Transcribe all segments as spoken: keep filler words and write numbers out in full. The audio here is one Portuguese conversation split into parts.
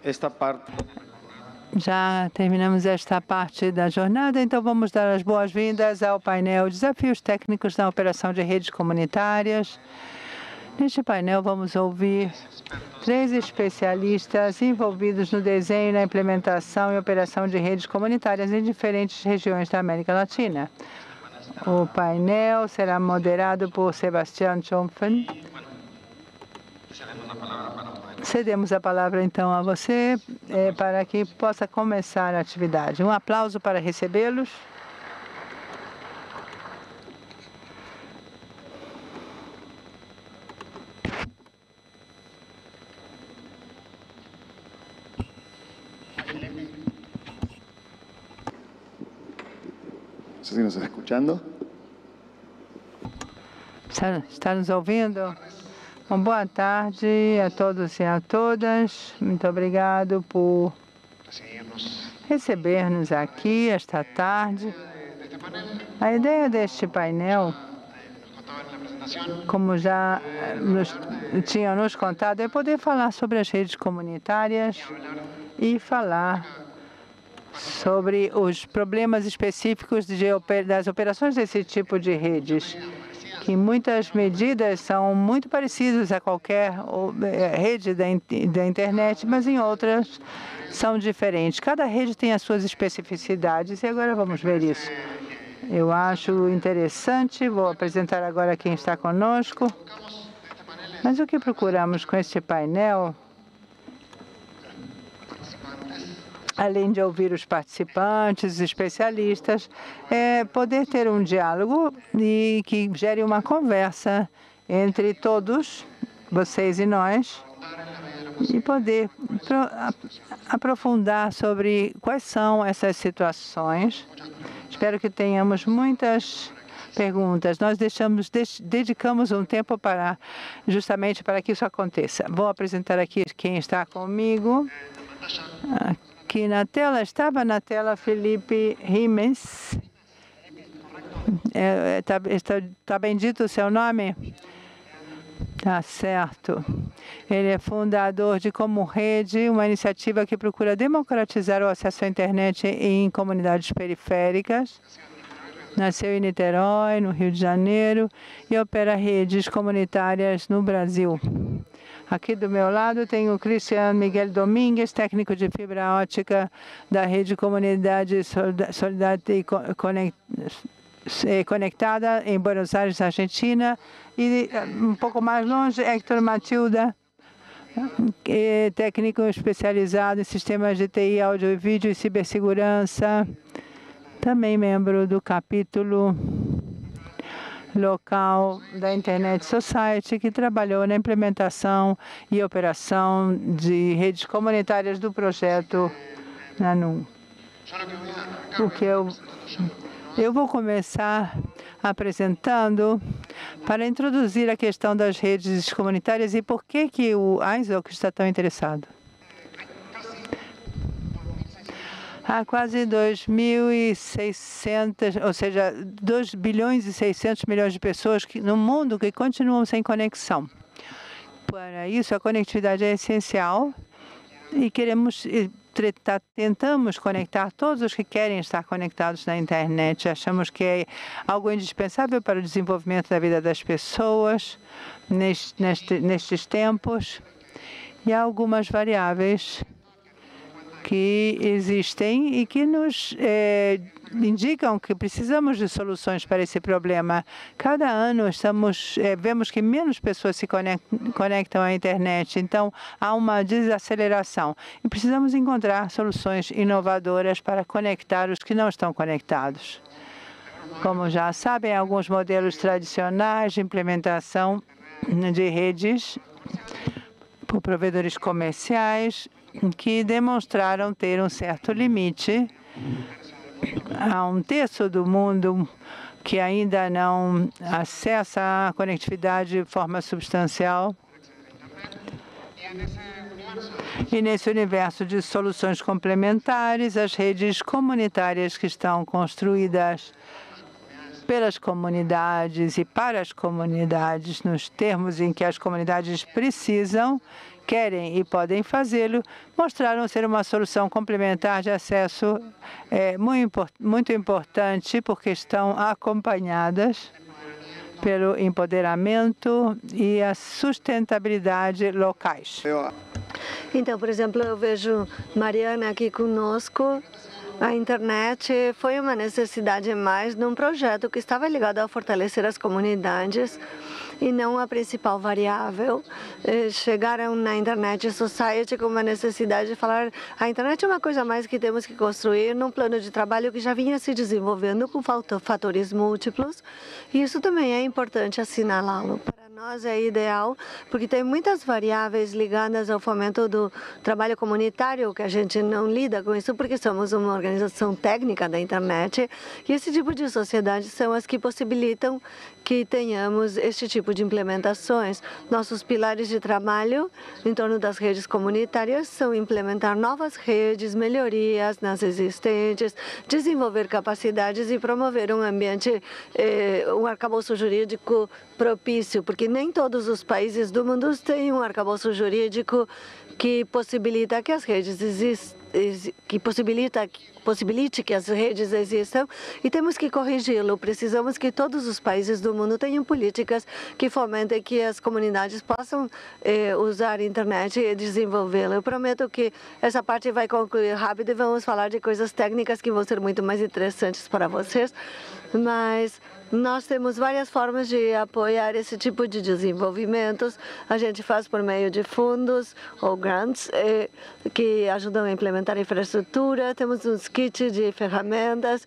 esta parte. Já terminamos esta parte da jornada, então vamos dar as boas-vindas ao painel Desafios Técnicos na Operação de Redes Comunitárias. Neste painel vamos ouvir três especialistas envolvidos no desenho, na implementação e operação de redes comunitárias em diferentes regiões da América Latina. O painel será moderado por Sebastián Schonfen. Cedemos a palavra, então, a você eh, para que possa começar a atividade. Um aplauso para recebê-los. Não sei se nos está escutando. Está, está nos ouvindo? Bom, boa tarde a todos e a todas. Muito obrigado por receber-nos aqui esta tarde. A ideia deste painel, como já nos, tinham nos contado, é poder falar sobre as redes comunitárias e falar sobre os problemas específicos de, das operações desse tipo de redes, que em muitas medidas são muito parecidas a qualquer rede da, da internet, mas em outras são diferentes. Cada rede tem as suas especificidades e agora vamos ver isso. Eu acho interessante, vou apresentar agora quem está conosco. Mas o que procuramos com este painel, além de ouvir os participantes, os especialistas, é poder ter um diálogo e que gere uma conversa entre todos, vocês e nós, e poder aprofundar sobre quais são essas situações. Espero que tenhamos muitas perguntas. Nós deixamos, dedicamos um tempo para justamente para que isso aconteça. Vou apresentar aqui quem está comigo. Aqui na tela, estava na tela Felipe Rimes. Está é, tá, está, tá bem dito o seu nome? Tá certo. Ele é fundador de Como Rede, uma iniciativa que procura democratizar o acesso à internet em comunidades periféricas. Nasceu em Niterói, no Rio de Janeiro, e opera redes comunitárias no Brasil. Aqui do meu lado tem o Cristian Miguel Domingues, técnico de fibra ótica da Rede Comunidade Solidária e Conectada em Buenos Aires, Argentina. E um pouco mais longe, Héctor Matilda, técnico especializado em sistemas de T I, áudio e vídeo e cibersegurança. Também membro do capítulo local da Internet Society, que trabalhou na implementação e operação de redes comunitárias do projeto NANUM. O que eu, eu vou começar apresentando para introduzir a questão das redes comunitárias e por que, que o Isaac está tão interessado. Há quase dois mil e seiscentos, ou seja, dois bilhões e seiscentos milhões de pessoas que, no mundo que continuam sem conexão. Para isso, a conectividade é essencial e queremos, tentamos conectar todos os que querem estar conectados na internet. Achamos que é algo indispensável para o desenvolvimento da vida das pessoas neste, neste, nestes tempos. E há algumas variáveis que existem e que nos eh, indicam que precisamos de soluções para esse problema. Cada ano estamos, eh, vemos que menos pessoas se conectam à internet, então há uma desaceleração. E precisamos encontrar soluções inovadoras para conectar os que não estão conectados. Como já sabem, alguns modelos tradicionais de implementação de redes por provedores comerciais que demonstraram ter um certo limite. Há um terço do mundo que ainda não acessa a conectividade de forma substancial. E nesse universo de soluções complementares, as redes comunitárias que estão construídas pelas comunidades e para as comunidades, nos termos em que as comunidades precisam, querem e podem fazê-lo, mostraram ser uma solução complementar de acesso é, muito, muito importante, porque estão acompanhadas pelo empoderamento e a sustentabilidade locais. Então, por exemplo, eu vejo Mariana aqui conosco. A internet foi uma necessidade mais num projeto que estava ligado a fortalecer as comunidades e não a principal variável. Chegaram na Internet Society com uma necessidade de falar a internet é uma coisa a mais que temos que construir num plano de trabalho que já vinha se desenvolvendo com fatores múltiplos. E isso também é importante assinalá-lo. Para nós é ideal, porque tem muitas variáveis ligadas ao fomento do trabalho comunitário, que a gente não lida com isso, porque somos uma organização técnica da internet, e esse tipo de sociedades são as que possibilitam que tenhamos este tipo de implementações. Nossos pilares de trabalho em torno das redes comunitárias são implementar novas redes, melhorias nas existentes, desenvolver capacidades e promover um ambiente, eh, um arcabouço jurídico propício, porque nem todos os países do mundo têm um arcabouço jurídico que possibilita que as redes existam, que possibilita, possibilite que as redes existam, e temos que corrigi-lo. Precisamos que todos os países do mundo tenham políticas que fomentem que as comunidades possam eh, usar a internet e desenvolvê-la. Eu prometo que essa parte vai concluir rápido e vamos falar de coisas técnicas que vão ser muito mais interessantes para vocês, mas nós temos várias formas de apoiar esse tipo de desenvolvimentos. A gente faz por meio de fundos ou grants eh, que ajudam a implementar a infraestrutura. Temos uns kits de ferramentas.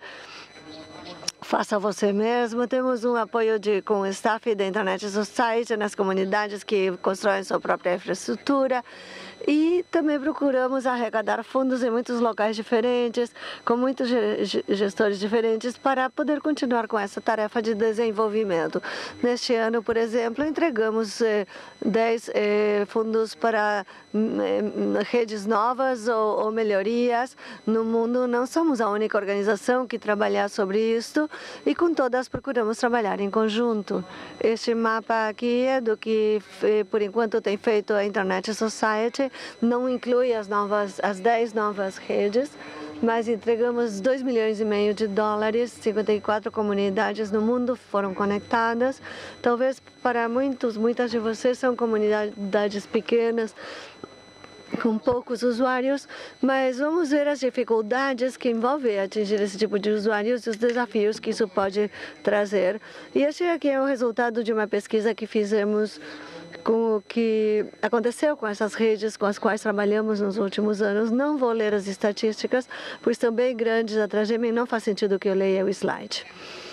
Faça você mesmo. Temos um apoio de, com o staff da Internet Society nas comunidades que constroem sua própria infraestrutura. E também procuramos arrecadar fundos em muitos locais diferentes, com muitos gestores diferentes, para poder continuar com essa tarefa de desenvolvimento. Neste ano, por exemplo, entregamos eh, dez eh, fundos para eh, redes novas ou, ou melhorias no mundo. Não somos a única organização que trabalha sobre isso, e com todas procuramos trabalhar em conjunto. Este mapa aqui é do que, por enquanto, tem feito a Internet Society. Não inclui as novas, as dez novas redes, mas entregamos dois milhões e meio de dólares, cinquenta e quatro comunidades no mundo foram conectadas. Talvez para muitos, muitas de vocês são comunidades pequenas, com poucos usuários, mas vamos ver as dificuldades que envolvem atingir esse tipo de usuários e os desafios que isso pode trazer. E este aqui é o resultado de uma pesquisa que fizemos com o que aconteceu com essas redes com as quais trabalhamos nos últimos anos. Não vou ler as estatísticas, pois são bem grandes atrás de mim, não faz sentido que eu leia o slide.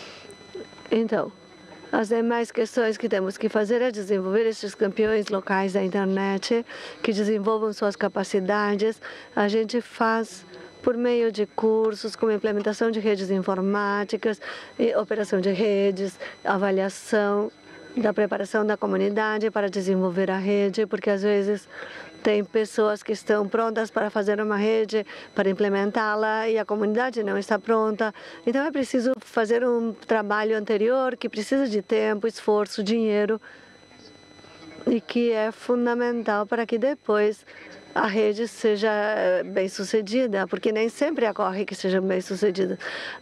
Então, as demais questões que temos que fazer é desenvolver esses campeões locais da internet, que desenvolvam suas capacidades. A gente faz por meio de cursos, como implementação de redes informáticas, e operação de redes, avaliação da preparação da comunidade para desenvolver a rede, porque às vezes tem pessoas que estão prontas para fazer uma rede, para implementá-la, e a comunidade não está pronta. Então é preciso fazer um trabalho anterior que precisa de tempo, esforço, dinheiro, e que é fundamental para que depois a rede seja bem sucedida, porque nem sempre ocorre que seja bem sucedida.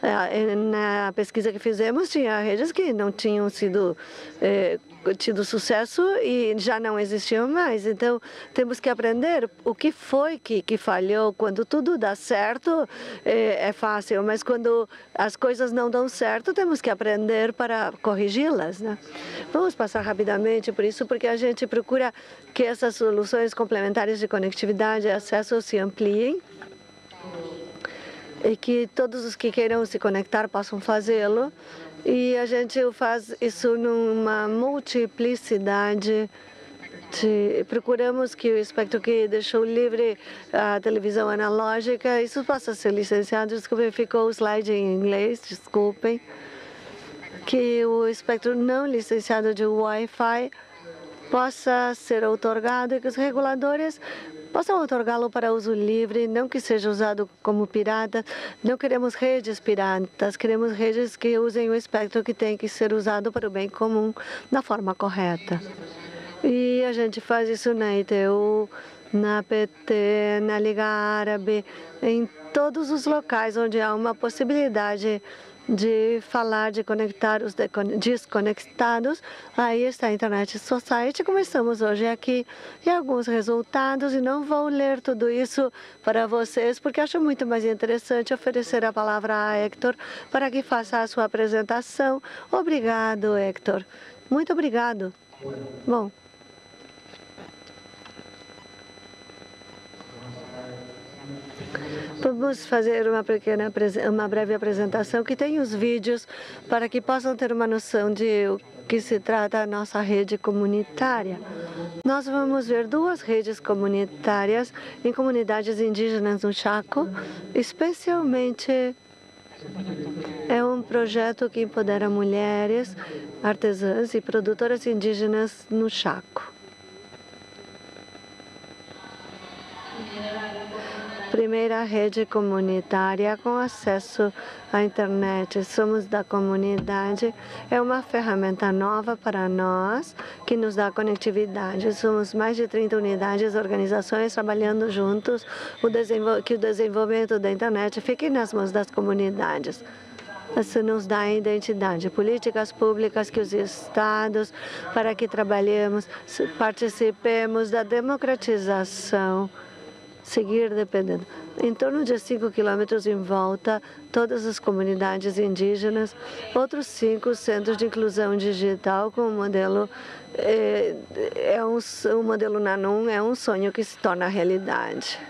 Na pesquisa que fizemos, tinha redes que não tinham sido eh, tido sucesso e já não existiam mais. Então, temos que aprender o que foi que, que falhou. Quando tudo dá certo, é, é fácil, mas quando as coisas não dão certo, temos que aprender para corrigi-las, né? Vamos passar rapidamente por isso, porque a gente procura que essas soluções complementares de conectividade e acesso se ampliem e que todos os que queiram se conectar possam fazê-lo. E a gente faz isso numa multiplicidade de... Procuramos que o espectro que deixou livre a televisão analógica, isso possa ser licenciado. Desculpem, ficou o slide em inglês, desculpem. Que o espectro não licenciado de Wi-Fi possa ser outorgado e que os reguladores possam outorgá-lo para uso livre, não que seja usado como pirata. Não queremos redes piratas, queremos redes que usem o espectro que tem que ser usado para o bem comum da forma correta. E a gente faz isso na I T U, na P T, na Liga Árabe, em todos os locais onde há uma possibilidade de falar, de conectar os desconectados. Aí está a Internet Society. Começamos hoje aqui e alguns resultados, e não vou ler tudo isso para vocês, porque acho muito mais interessante oferecer a palavra a Hector para que faça a sua apresentação. Obrigado, Hector. Muito obrigado. Bom. Vamos fazer uma pequena, uma breve apresentação que tem os vídeos para que possam ter uma noção de o que se trata a nossa rede comunitária. Nós vamos ver duas redes comunitárias em comunidades indígenas no Chaco, especialmente é um projeto que empodera mulheres, artesãs e produtoras indígenas no Chaco. Primeira rede comunitária com acesso à internet. Somos da comunidade. É uma ferramenta nova para nós que nos dá conectividade. Somos mais de trinta unidades, organizações trabalhando juntos. O que o desenvolvimento da internet fique nas mãos das comunidades. Isso nos dá identidade, políticas públicas que os estados, para que trabalhemos, participemos da democratização, seguir dependendo. Em torno de cinco quilômetros em volta, todas as comunidades indígenas, outros cinco centros de inclusão digital com o modelo, é, é um, o modelo Nanum é um sonho que se torna realidade.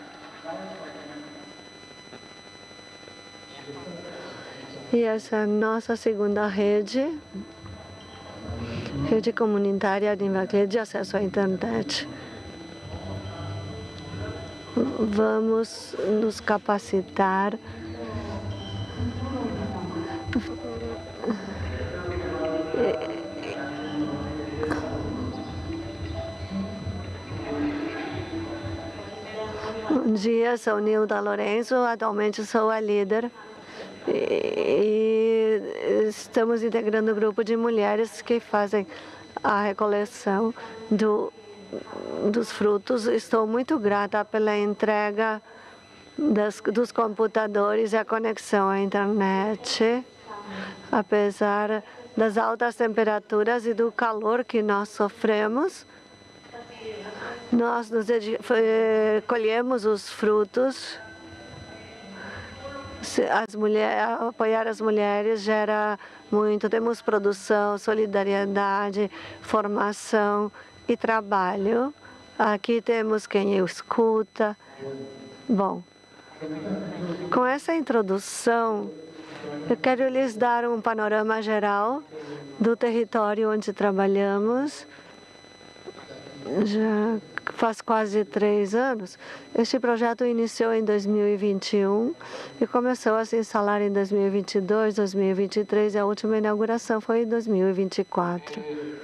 E essa é a nossa segunda rede, rede comunitária de acesso à internet. Vamos nos capacitar Bom dia, sou Nilda Lourenço, atualmente sou a líder e estamos integrando um grupo de mulheres que fazem a recoleção do dos frutos. Estou muito grata pela entrega das, dos computadores e a conexão à internet, apesar das altas temperaturas e do calor que nós sofremos. Nós nos colhemos os frutos. As mulheres, apoiar as mulheres gera muito. Temos produção, solidariedade, formação e trabalho. Aqui temos quem escuta. Bom, com essa introdução, eu quero lhes dar um panorama geral do território onde trabalhamos. Já faz quase três anos. Este projeto iniciou em dois mil e vinte e um e começou a se instalar em dois mil e vinte e dois, dois mil e vinte e três, e a última inauguração foi em dois mil e vinte e quatro.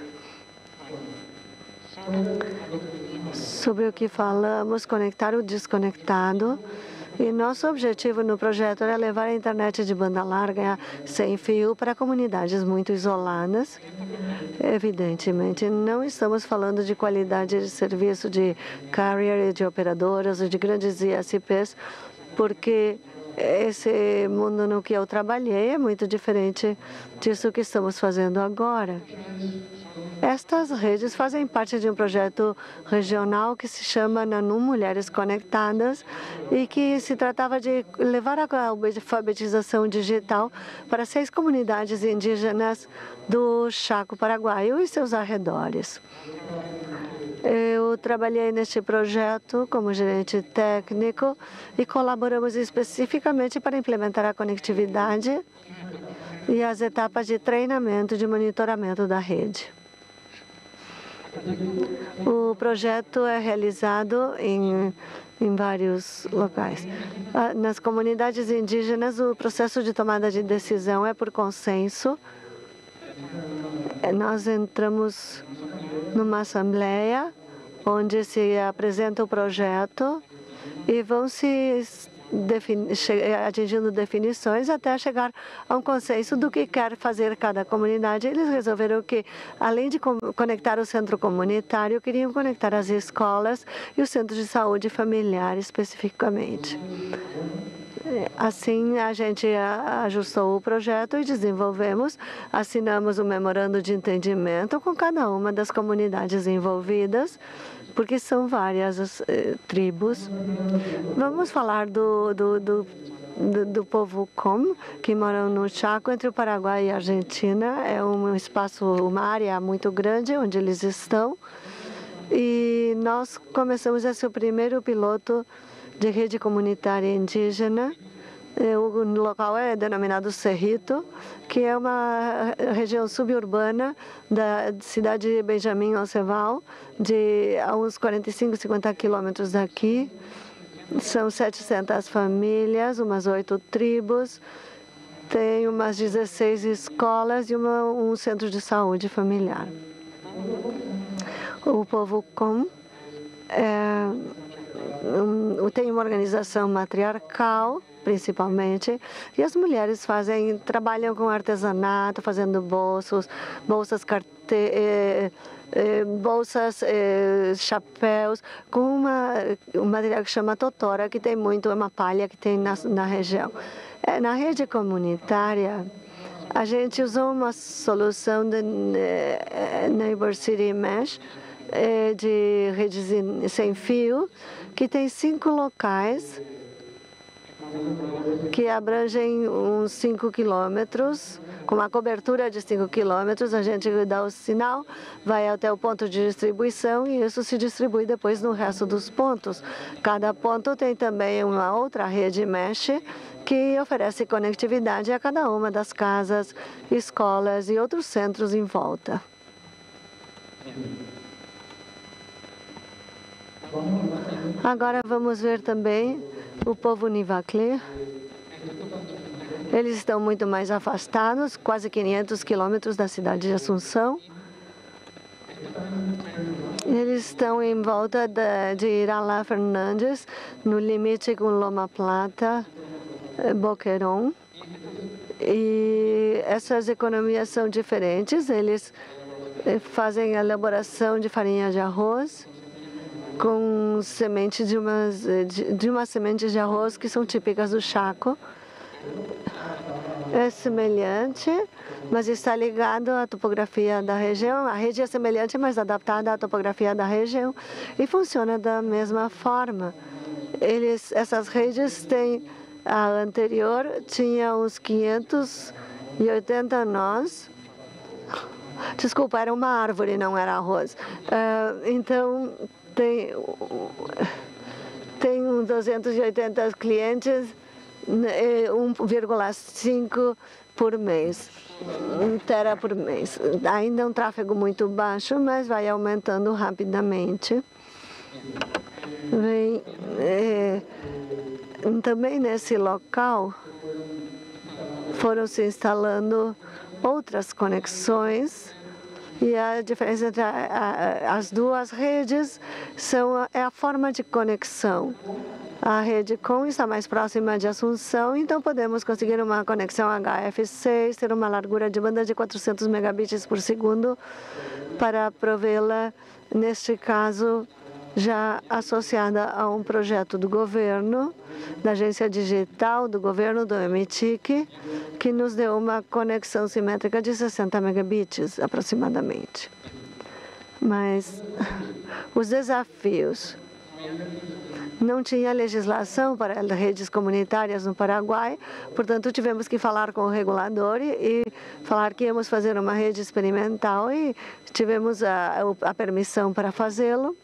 Sobre o que falamos, conectar o desconectado. E nosso objetivo no projeto era levar a internet de banda larga sem fio para comunidades muito isoladas. Evidentemente, não estamos falando de qualidade de serviço de carrier e de operadoras ou de grandes I S Ps, porque esse mundo no que eu trabalhei é muito diferente disso que estamos fazendo agora. Estas redes fazem parte de um projeto regional que se chama Nanum Mulheres Conectadas e que se tratava de levar a alfabetização digital para seis comunidades indígenas do Chaco Paraguaio e seus arredores. Eu trabalhei neste projeto como gerente técnico e colaboramos especificamente para implementar a conectividade e as etapas de treinamento e de monitoramento da rede. O projeto é realizado em, em vários locais. Nas comunidades indígenas, o processo de tomada de decisão é por consenso. nós entramos numa assembleia onde se apresenta o projeto e vão se defini- atingindo definições até chegar a um consenso do que quer fazer cada comunidade. Eles resolveram que, além de conectar o centro comunitário, queriam conectar as escolas e os centros de saúde familiar especificamente. Assim, a gente ajustou o projeto e desenvolvemos, assinamos um memorando de entendimento com cada uma das comunidades envolvidas, porque são várias as eh, tribos. Vamos falar do, do, do, do, do povo Com, que moram no Chaco, entre o Paraguai e a Argentina. É um espaço, uma área muito grande onde eles estão. E nós começamos esse primeiro piloto de rede comunitária indígena. O local é denominado Cerrito, que é uma região suburbana da cidade de Benjamin Oceval, de a uns quarenta e cinco, cinquenta quilômetros daqui. São setecentas famílias, umas oito tribos, tem umas dezesseis escolas e uma, um centro de saúde familiar. O povo Com é, um, tem uma organização matriarcal, principalmente, e as mulheres fazem, trabalham com artesanato, fazendo bolsos, bolsas, carte, eh, eh, bolsas, eh, chapéus, com uma, um material que chama totora, que tem muito, é uma palha que tem na, na região. É, na rede comunitária, a gente usou uma solução de eh, Neighbor City Mesh, eh, de redes sem fio, que tem cinco locais que abrangem uns cinco quilômetros, com uma cobertura de cinco quilômetros. A gente dá o sinal, vai até o ponto de distribuição e isso se distribui depois no resto dos pontos. Cada ponto tem também uma outra rede mesh que oferece conectividade a cada uma das casas, escolas e outros centros em volta. Agora vamos ver também o povo Nivakle. Eles estão muito mais afastados, quase quinhentos quilômetros da cidade de Assunção. Eles estão em volta de Iralá Fernandes, no limite com Loma Plata, Boquerón. E essas economias são diferentes. Eles fazem a elaboração de farinha de arroz com sementes de umas de, de umas sementes de arroz que são típicas do Chaco. É semelhante, mas está ligado à topografia da região. A rede é semelhante, mas adaptada à topografia da região e funciona da mesma forma. Eles, essas redes têm, a anterior tinha uns quinhentos e oitenta nós. Desculpa, era uma árvore, não era arroz. Uh, então, tem, tem uns duzentos e oitenta clientes, um vírgula cinco por mês, um tera por mês. Ainda é um tráfego muito baixo, mas vai aumentando rapidamente. Bem, é, também nesse local foram se instalando outras conexões. E a diferença entre a, a, as duas redes são a, é a forma de conexão. A rede Com está mais próxima de Assunção, então podemos conseguir uma conexão H F seis, ter uma largura de banda de quatrocentos megabits por segundo para provê-la, neste caso, já associada a um projeto do governo, da agência digital do governo, do M T I C, que nos deu uma conexão simétrica de sessenta megabits aproximadamente. Mas os desafios. Não tinha legislação para redes comunitárias no Paraguai, portanto, tivemos que falar com o regulador e, e falar que íamos fazer uma rede experimental e tivemos a, a permissão para fazê-lo.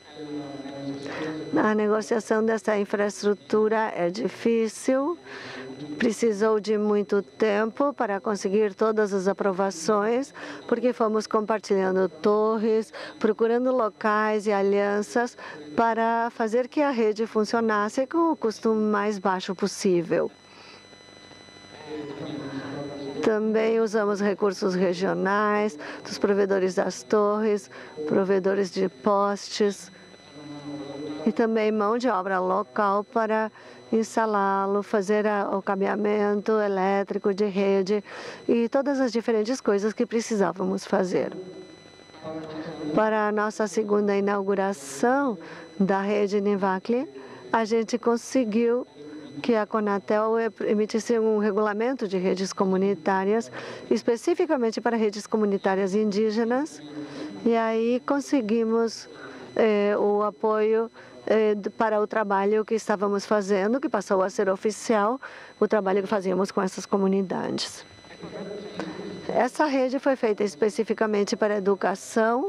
A negociação dessa infraestrutura é difícil, precisou de muito tempo para conseguir todas as aprovações, porque fomos compartilhando torres, procurando locais e alianças para fazer que a rede funcionasse com o custo mais baixo possível. Também usamos recursos regionais, dos provedores das torres, provedores de postes, e também mão de obra local para instalá-lo, fazer a, o cabeamento elétrico de rede e todas as diferentes coisas que precisávamos fazer. Para a nossa segunda inauguração da rede Nivacli, a gente conseguiu que a Conatel emitisse um regulamento de redes comunitárias, especificamente para redes comunitárias indígenas, e aí conseguimos eh, o apoio eh, para o trabalho que estávamos fazendo, que passou a ser oficial, o trabalho que fazíamos com essas comunidades. Essa rede foi feita especificamente para educação,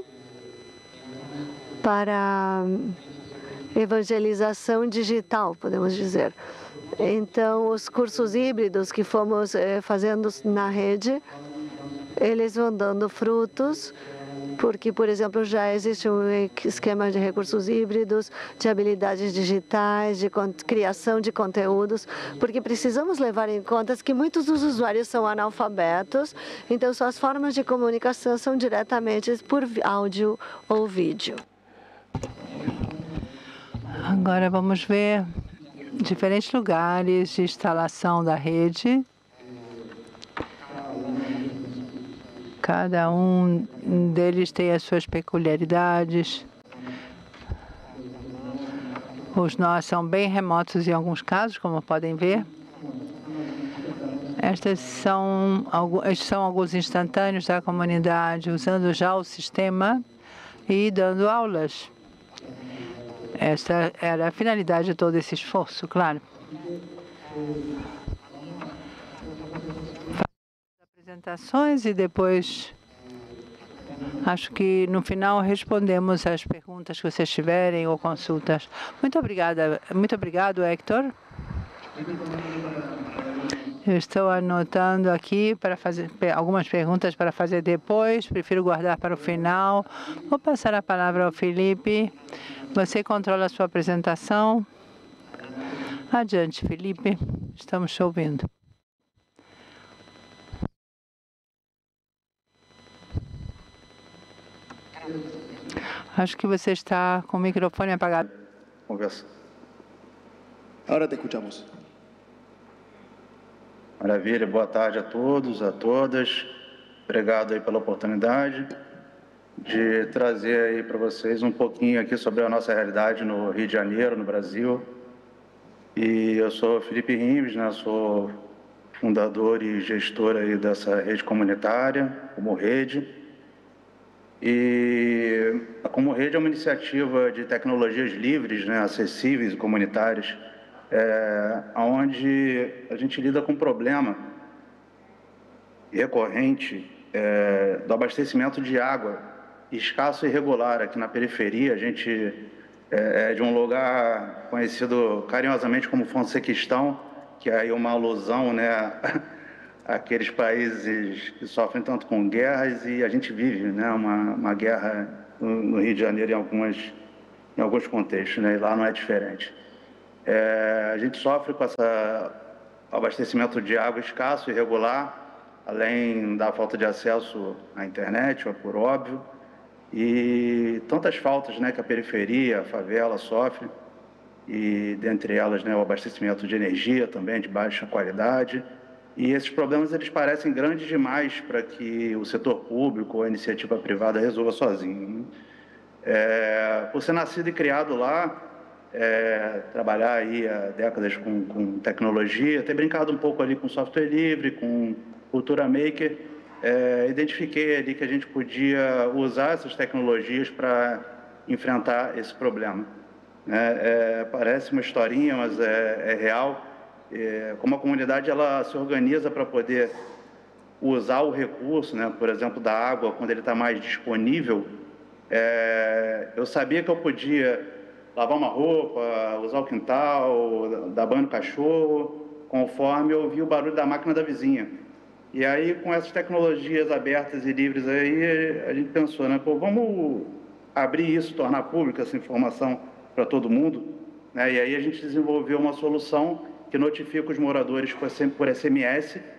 para evangelização digital, podemos dizer. Então, os cursos híbridos que fomos eh, fazendo na rede, eles vão dando frutos, porque, por exemplo, já existe um esquema de recursos híbridos, de habilidades digitais, de criação de conteúdos, porque precisamos levar em conta que muitos dos usuários são analfabetos, então suas formas de comunicação são diretamente por áudio ou vídeo. Agora vamos ver diferentes lugares de instalação da rede. Cada um deles tem as suas peculiaridades. Os nós são bem remotos em alguns casos, como podem ver. Estas são, estes são alguns instantâneos da comunidade, usando já o sistema e dando aulas. Esta era a finalidade de todo esse esforço, claro. Apresentações e depois acho que no final respondemos as perguntas que vocês tiverem ou consultas. Muito obrigada, muito obrigado, Hector. Eu estou anotando aqui para fazer algumas perguntas para fazer depois, prefiro guardar para o final. Vou passar a palavra ao Felipe. Você controla a sua apresentação. Adiante, Felipe. Estamos te ouvindo. Acho que você está com o microfone apagado. Conversa. Agora te escuchamos. Maravilha, boa tarde a todos, a todas. Obrigado aí pela oportunidade de trazer aí para vocês um pouquinho aqui sobre a nossa realidade no Rio de Janeiro, no Brasil. E eu sou Felipe Rimes, né? Sou fundador e gestor aí dessa rede comunitária, Como Rede. E a Como Rede é uma iniciativa de tecnologias livres, né, acessíveis e comunitárias, é, onde a gente lida com um problema recorrente é, do abastecimento de água escasso e irregular aqui na periferia. A gente é, é de um lugar conhecido carinhosamente como Fonsequistão, que é aí uma alusão, né, aqueles países que sofrem tanto com guerras, e a gente vive, né, uma, uma guerra no, no Rio de Janeiro em, algumas, em alguns contextos, né, e lá não é diferente. É, a gente sofre com esse abastecimento de água escasso e irregular, além da falta de acesso à internet, por óbvio, e tantas faltas, né, que a periferia, a favela sofre, e dentre elas, né, o abastecimento de energia também de baixa qualidade. E esses problemas, eles parecem grandes demais para que o setor público ou a iniciativa privada resolva sozinho. É, por ser nascido e criado lá, é, trabalhar aí há décadas com, com tecnologia, ter brincado um pouco ali com software livre, com cultura maker, é, identifiquei ali que a gente podia usar essas tecnologias para enfrentar esse problema. É, é, parece uma historinha, mas é, é real. É, como a comunidade ela se organiza para poder usar o recurso, né, por exemplo, da água, quando ele está mais disponível, é, eu sabia que eu podia lavar uma roupa, usar o quintal, dar banho no cachorro, conforme eu ouvia o barulho da máquina da vizinha. E aí, com essas tecnologias abertas e livres, aí, a gente pensou, né, pô, vamos abrir isso, tornar pública essa informação para todo mundo, né? E aí a gente desenvolveu uma solução que notifica os moradores por S M S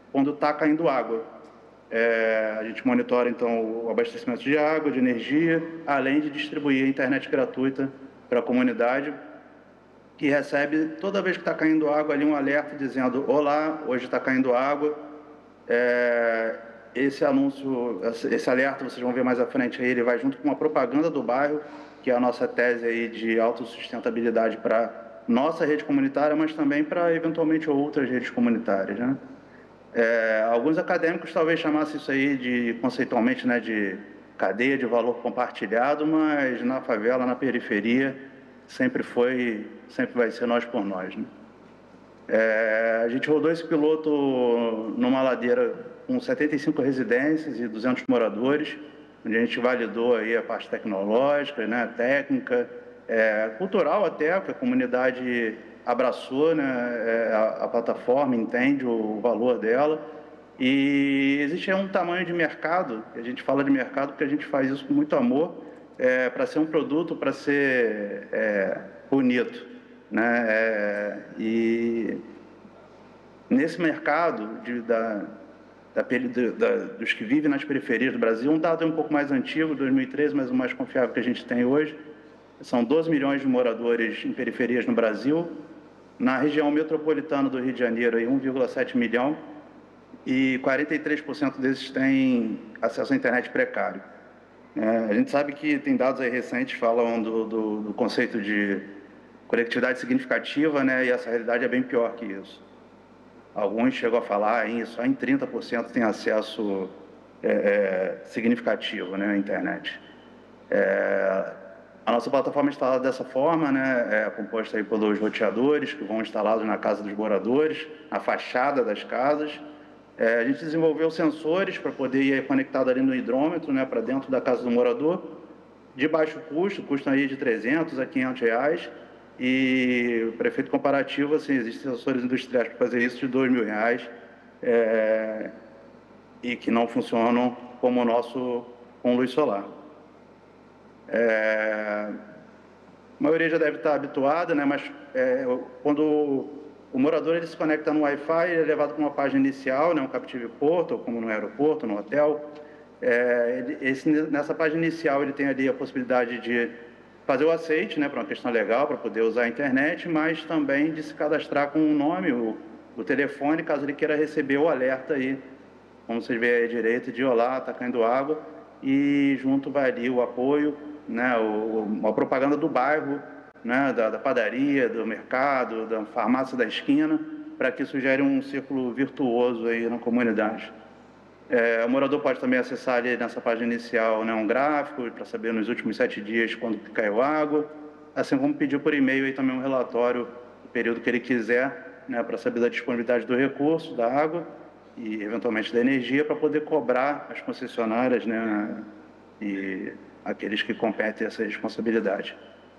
quando está caindo água. É, a gente monitora, então, o abastecimento de água, de energia, além de distribuir a internet gratuita para a comunidade, que recebe, toda vez que está caindo água, ali um alerta dizendo: olá, hoje está caindo água. É, esse anúncio, esse alerta, vocês vão ver mais à frente aí, ele vai junto com uma propaganda do bairro, que é a nossa tese aí de autossustentabilidade para nossa rede comunitária, mas também para, eventualmente, outras redes comunitárias, né? É, alguns acadêmicos talvez chamassem isso aí de, conceitualmente, né, de cadeia de valor compartilhado, mas na favela, na periferia, sempre foi, sempre vai ser nós por nós, né? É, a gente rodou esse piloto numa ladeira com setenta e cinco residências e duzentos moradores, onde a gente validou aí a parte tecnológica, né, técnica, é, cultural até, que a comunidade abraçou, né, é, a, a plataforma, entende o valor dela. E existe um tamanho de mercado, a gente fala de mercado porque a gente faz isso com muito amor, é, para ser um produto, para ser é, bonito, né? É, e nesse mercado de, da, da, da, dos que vivem nas periferias do Brasil, um dado um pouco mais antigo, dois mil e treze, mas o mais confiável que a gente tem hoje, são doze milhões de moradores em periferias no Brasil. Na região metropolitana do Rio de Janeiro, um vírgula sete milhão, e quarenta e três por cento desses têm acesso à internet precário. É, a gente sabe que tem dados aí recentes que falam do, do, do conceito de conectividade significativa, né, e essa realidade é bem pior que isso. Alguns chegam a falar em só em trinta por cento tem acesso é, é, significativo, né, à internet. É, A nossa plataforma é instalada dessa forma, né? É composta aí pelos roteadores que vão instalados na casa dos moradores, na fachada das casas. É, a gente desenvolveu sensores para poder ir conectado ali no hidrômetro, né, para dentro da casa do morador, de baixo custo, custo aí de trezentos a quinhentos reais. E para efeito comparativo, assim, existem sensores industriais para fazer isso de dois mil reais, é, e que não funcionam como o nosso com luz solar. É, a maioria já deve estar habituada, né? Mas é, quando o morador ele se conecta no Wi-Fi, ele é levado para uma página inicial, né? Um Captive Portal, como no aeroporto, no hotel. É, ele, esse, nessa página inicial, ele tem ali a possibilidade de fazer o aceite, né? Para uma questão legal, para poder usar a internet, mas também de se cadastrar com o nome, o, o telefone, caso ele queira receber o alerta aí, como vocês veem aí à direita, de olá, está caindo água, e junto vai ali o apoio, né, o, uma propaganda do bairro, né, da, da padaria, do mercado, da farmácia da esquina, para que isso gere um círculo virtuoso aí na comunidade. É, o morador pode também acessar ali nessa página inicial, né, um gráfico para saber nos últimos sete dias quando caiu água, assim como pedir por e-mail aí também um relatório do período que ele quiser, né, para saber da disponibilidade do recurso, da água e eventualmente da energia, para poder cobrar as concessionárias, né, e aqueles que competem essa responsabilidade.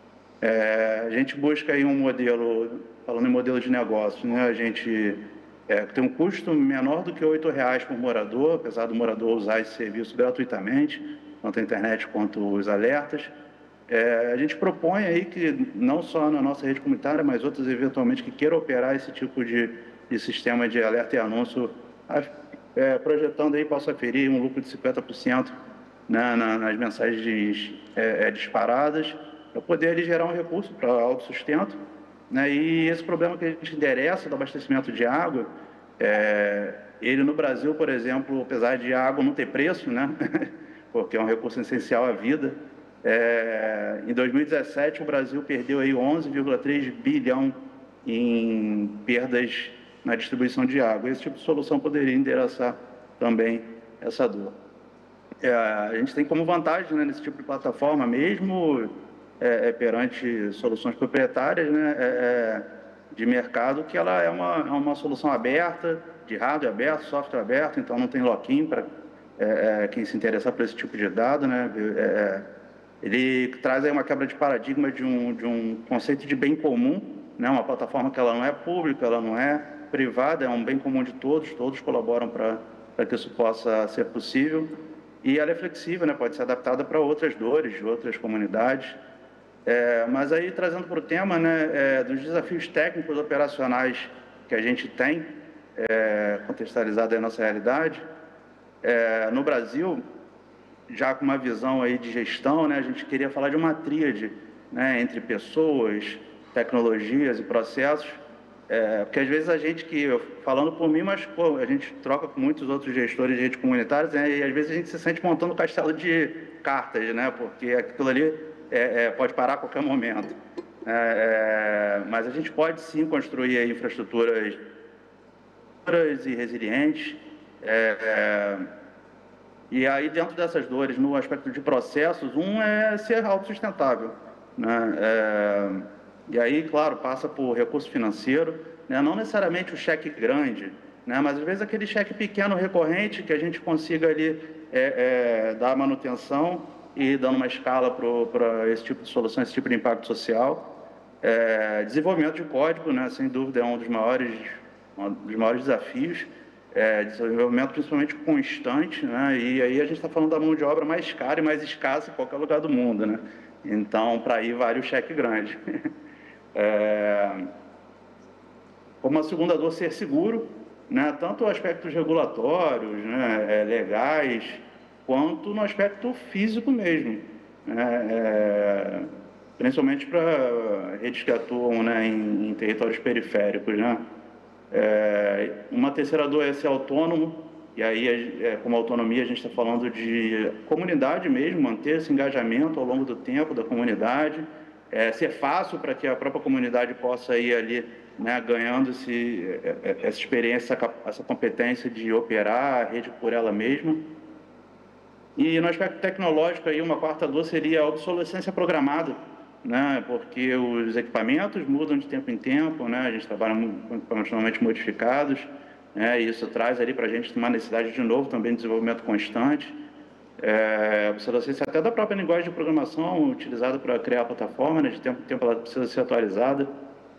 É, a gente busca aí um modelo, falando em modelo de negócio, né, a gente é, tem um custo menor do que oito reais por morador, apesar do morador usar esse serviço gratuitamente, tanto a internet quanto os alertas. É, a gente propõe aí que, não só na nossa rede comunitária, mas outras eventualmente que queiram operar esse tipo de, de sistema de alerta e anúncio, é, projetando aí, possa aferir um lucro de cinquenta por cento, né, nas mensagens é, é, disparadas, para poder ali, gerar um recurso para autossustento, né, e esse problema que a gente endereça do abastecimento de água, é, ele no Brasil, por exemplo, apesar de a água não ter preço, né, porque é um recurso essencial à vida, é, em dois mil e dezessete o Brasil perdeu aí onze vírgula três bilhão em perdas na distribuição de água. Esse tipo de solução poderia endereçar também essa dor. É, a gente tem como vantagem, né, nesse tipo de plataforma, mesmo é, é, perante soluções proprietárias, né, é, é, de mercado, que ela é uma, é uma solução aberta, de hardware aberto, software aberto, então não tem lock-in para é, é, quem se interessar por esse tipo de dado, né. É, ele traz aí uma quebra de paradigma de um, de um conceito de bem comum, né, uma plataforma que ela não é pública, ela não é privada, é um bem comum de todos, todos colaboram para para que isso possa ser possível. E ela é flexível, né? Pode ser adaptada para outras dores, de outras comunidades. É, mas aí, trazendo para o tema, né, é, dos desafios técnicos operacionais que a gente tem, é, contextualizado aí a nossa realidade, é, no Brasil, já com uma visão aí de gestão, né, a gente queria falar de uma tríade, né, entre pessoas, tecnologias e processos, é, porque às vezes a gente que, eu, falando por mim, mas pô, a gente troca com muitos outros gestores de redes comunitárias, né, e às vezes a gente se sente montando um castelo de cartas, né, porque aquilo ali é, é, pode parar a qualquer momento. É, é, mas a gente pode sim construir aí infraestruturas e resilientes, é, é, e aí dentro dessas dores, no aspecto de processos, um é ser autossustentável, né? É, e aí, claro, passa por recurso financeiro, né? Não necessariamente o cheque grande, né? Mas às vezes aquele cheque pequeno recorrente que a gente consiga ali é, é, dar manutenção e dando uma escala para esse tipo de solução, esse tipo de impacto social. É, desenvolvimento de código, né? Sem dúvida é um dos maiores, um dos maiores desafios. É, desenvolvimento principalmente constante, né? E aí a gente está falando da mão de obra mais cara e mais escassa em qualquer lugar do mundo, né? Então, para aí vale o cheque grande. É, como a segunda dor, ser seguro, né? Tanto aspectos regulatórios, né? É, legais, quanto no aspecto físico mesmo, né? É, principalmente para redes que atuam, né, em, em territórios periféricos, né? É, uma terceira dor é ser autônomo, e aí, é, como autonomia, a gente está falando de comunidade mesmo, manter esse engajamento ao longo do tempo da comunidade, é, ser fácil para que a própria comunidade possa ir ali, né, ganhando esse, essa experiência, essa competência de operar a rede por ela mesma. E no aspecto tecnológico, aí, uma quarta dor seria a obsolescência programada, né, porque os equipamentos mudam de tempo em tempo, né, a gente trabalha com equipamentos normalmente modificados, né, e isso traz ali para a gente uma necessidade de novo também de desenvolvimento constante, é, obsolescência até da própria linguagem de programação utilizada para criar a plataforma, né, de tempo em tempo ela precisa ser atualizada.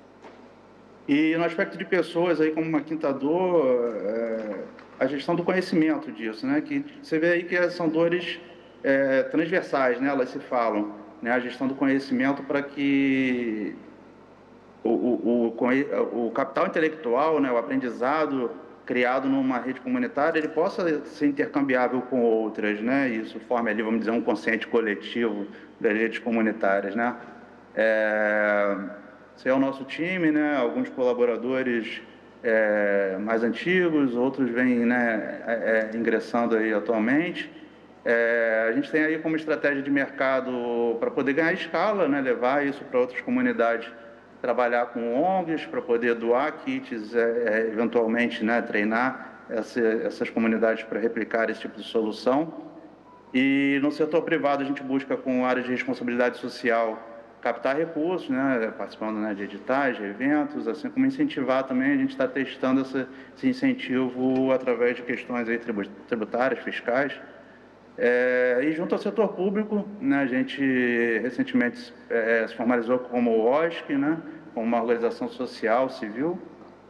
E no aspecto de pessoas, aí, como uma quinta dor, é, a gestão do conhecimento disso, né, que você vê aí que são dores é, transversais, né, elas se falam, né, a gestão do conhecimento para que o, o, o, o capital intelectual, né, o aprendizado criado numa rede comunitária, ele possa ser intercambiável com outras, né, isso forma ali, vamos dizer, um consciente coletivo das redes comunitárias, né. É, esse é o nosso time, né, alguns colaboradores é, mais antigos, outros vêm, né, é, é, ingressando aí atualmente. É, a gente tem aí como estratégia de mercado para poder ganhar escala, né, levar isso para outras comunidades, trabalhar com O N Gs para poder doar kits, é, eventualmente, né, treinar essa, essas comunidades para replicar esse tipo de solução. E no setor privado a gente busca, com áreas de responsabilidade social, captar recursos, né, participando, né, de editais, de eventos, assim como incentivar também. A gente está testando esse, esse incentivo através de questões aí tributárias, fiscais. É, e junto ao setor público, né, a gente recentemente é, se formalizou como o O S C, né, como uma organização social, civil,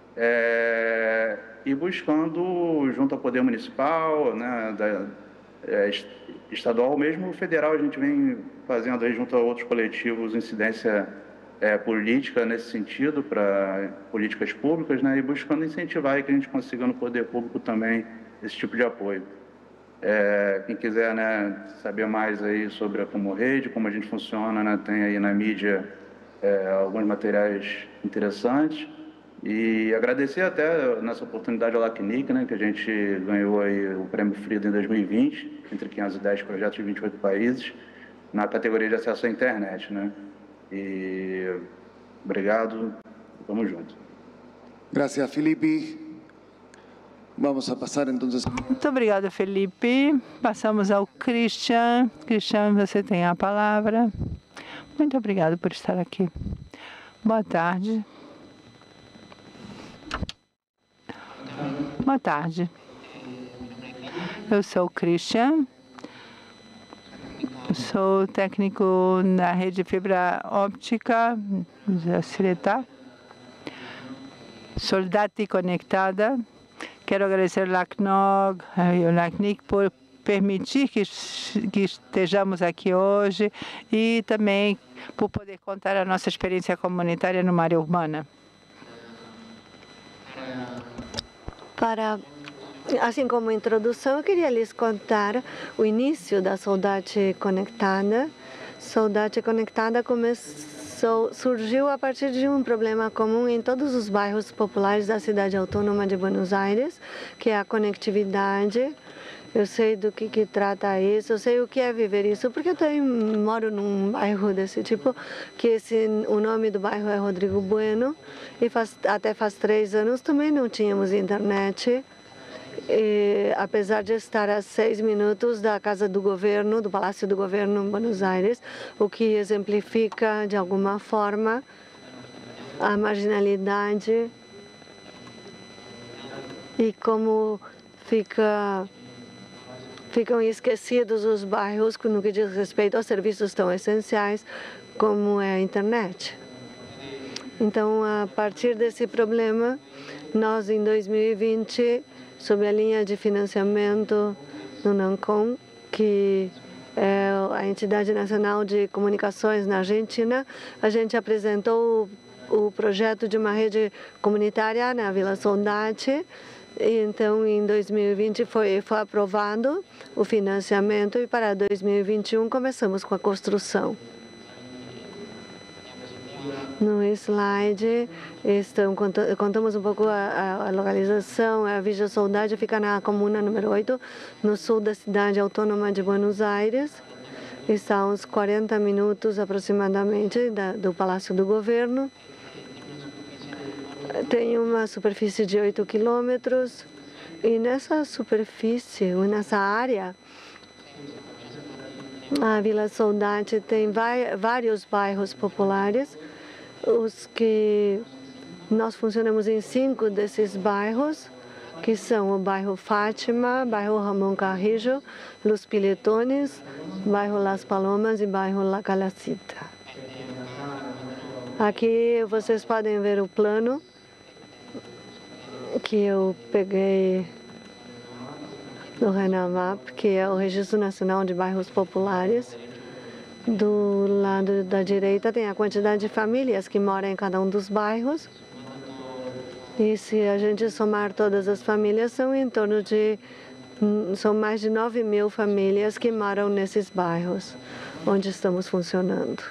é, e buscando, junto ao poder municipal, né, da, é, estadual, mesmo federal, a gente vem fazendo aí junto a outros coletivos incidência é, política nesse sentido, para políticas públicas, né, e buscando incentivar aí que a gente consiga no poder público também esse tipo de apoio. É, quem quiser, né, saber mais aí sobre a Como Rede, como a gente funciona, né, tem aí na mídia é, alguns materiais interessantes. E agradecer até nessa oportunidade ao LACNIC, né, que a gente ganhou aí o Prêmio Frida em dois mil e vinte, entre quinhentos e dez projetos de vinte e oito países, na categoria de acesso à internet, né. E obrigado, vamos junto. Gracias, Felipe. Vamos a passar, então. Muito obrigada, Felipe. Passamos ao Christian. Christian, você tem a palavra. Muito obrigado por estar aqui. Boa tarde. Boa tarde. Eu sou o Christian. Sou técnico na rede fibra óptica da Sireta. Soldati Conectada. Quero agradecer ao LACNOG e ao LACNIC por permitir que, que estejamos aqui hoje e também por poder contar a nossa experiência comunitária numa área urbana. Para, assim como introdução, eu queria lhes contar o início da Saudade Conectada. Saudade Conectada começou, surgiu a partir de um problema comum em todos os bairros populares da cidade autônoma de Buenos Aires, que é a conectividade. Eu sei do que, que trata isso, eu sei o que é viver isso, porque eu tenho, moro num bairro desse tipo, que esse, o nome do bairro é Rodrigo Bueno, e faz, até faz três anos também não tínhamos internet. E, apesar de estar a seis minutos da Casa do Governo, do Palácio do Governo em Buenos Aires, o que exemplifica, de alguma forma, a marginalidade e como fica... ficam esquecidos os bairros no que diz respeito aos serviços tão essenciais como é a internet. Então, a partir desse problema, nós em dois mil e vinte, sob a linha de financiamento do NANCOM, que é a entidade nacional de comunicações na Argentina, a gente apresentou o, o projeto de uma rede comunitária na Vila Saudade. Então, em dois mil e vinte foi, foi aprovado o financiamento e para dois mil e vinte e um começamos com a construção. No slide, estão, contamos um pouco a, a localização. A Vila Saudade fica na comuna número oito, no sul da cidade autônoma de Buenos Aires. Está a uns quarenta minutos aproximadamente da, do Palácio do Governo. Tem uma superfície de oito quilômetros e nessa superfície, nessa área, a Vila Saudade tem vários bairros populares, os que nós funcionamos em cinco desses bairros, que são o bairro Fátima, bairro Ramon Carrijo, Los Piletones, bairro Las Palomas e bairro La Calacita. Aqui vocês podem ver o plano que eu peguei do RENAMAP, que é o Registro Nacional de Bairros Populares. Do lado da direita tem a quantidade de famílias que moram em cada um dos bairros. E se a gente somar todas as famílias, são em torno de são mais de nove mil famílias que moram nesses bairros onde estamos funcionando.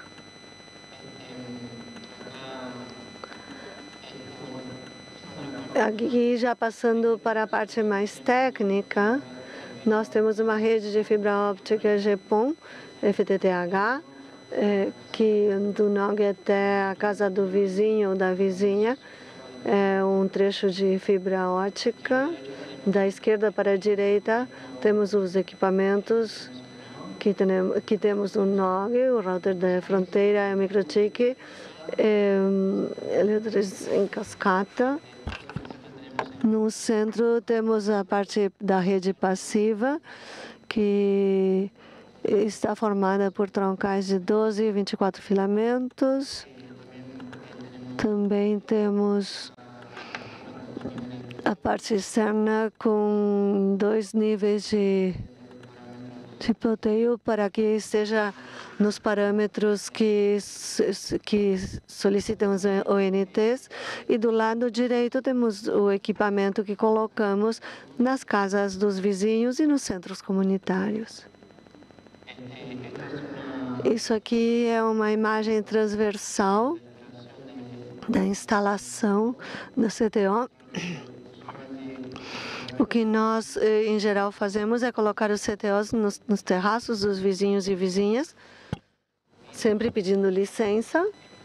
Aqui, já passando para a parte mais técnica, nós temos uma rede de fibra óptica GPON, F T T H, é, que do Nog até a casa do vizinho ou da vizinha, é um trecho de fibra óptica. Da esquerda para a direita, temos os equipamentos que, tenemos, que temos no Nog, o router da fronteira, o microchip, é, eletriz em cascata. No centro temos a parte da rede passiva, que está formada por troncais de doze e vinte e quatro filamentos. Também temos a parte externa com dois níveis de, de ploteio para que esteja nos parâmetros que, que solicitam os O N Ts. E do lado direito temos o equipamento que colocamos nas casas dos vizinhos e nos centros comunitários. Isso aqui é uma imagem transversal da instalação do C T O. O que nós, em geral, fazemos é colocar os C T Os nos, nos terraços dos vizinhos e vizinhas, sempre pedindo licença.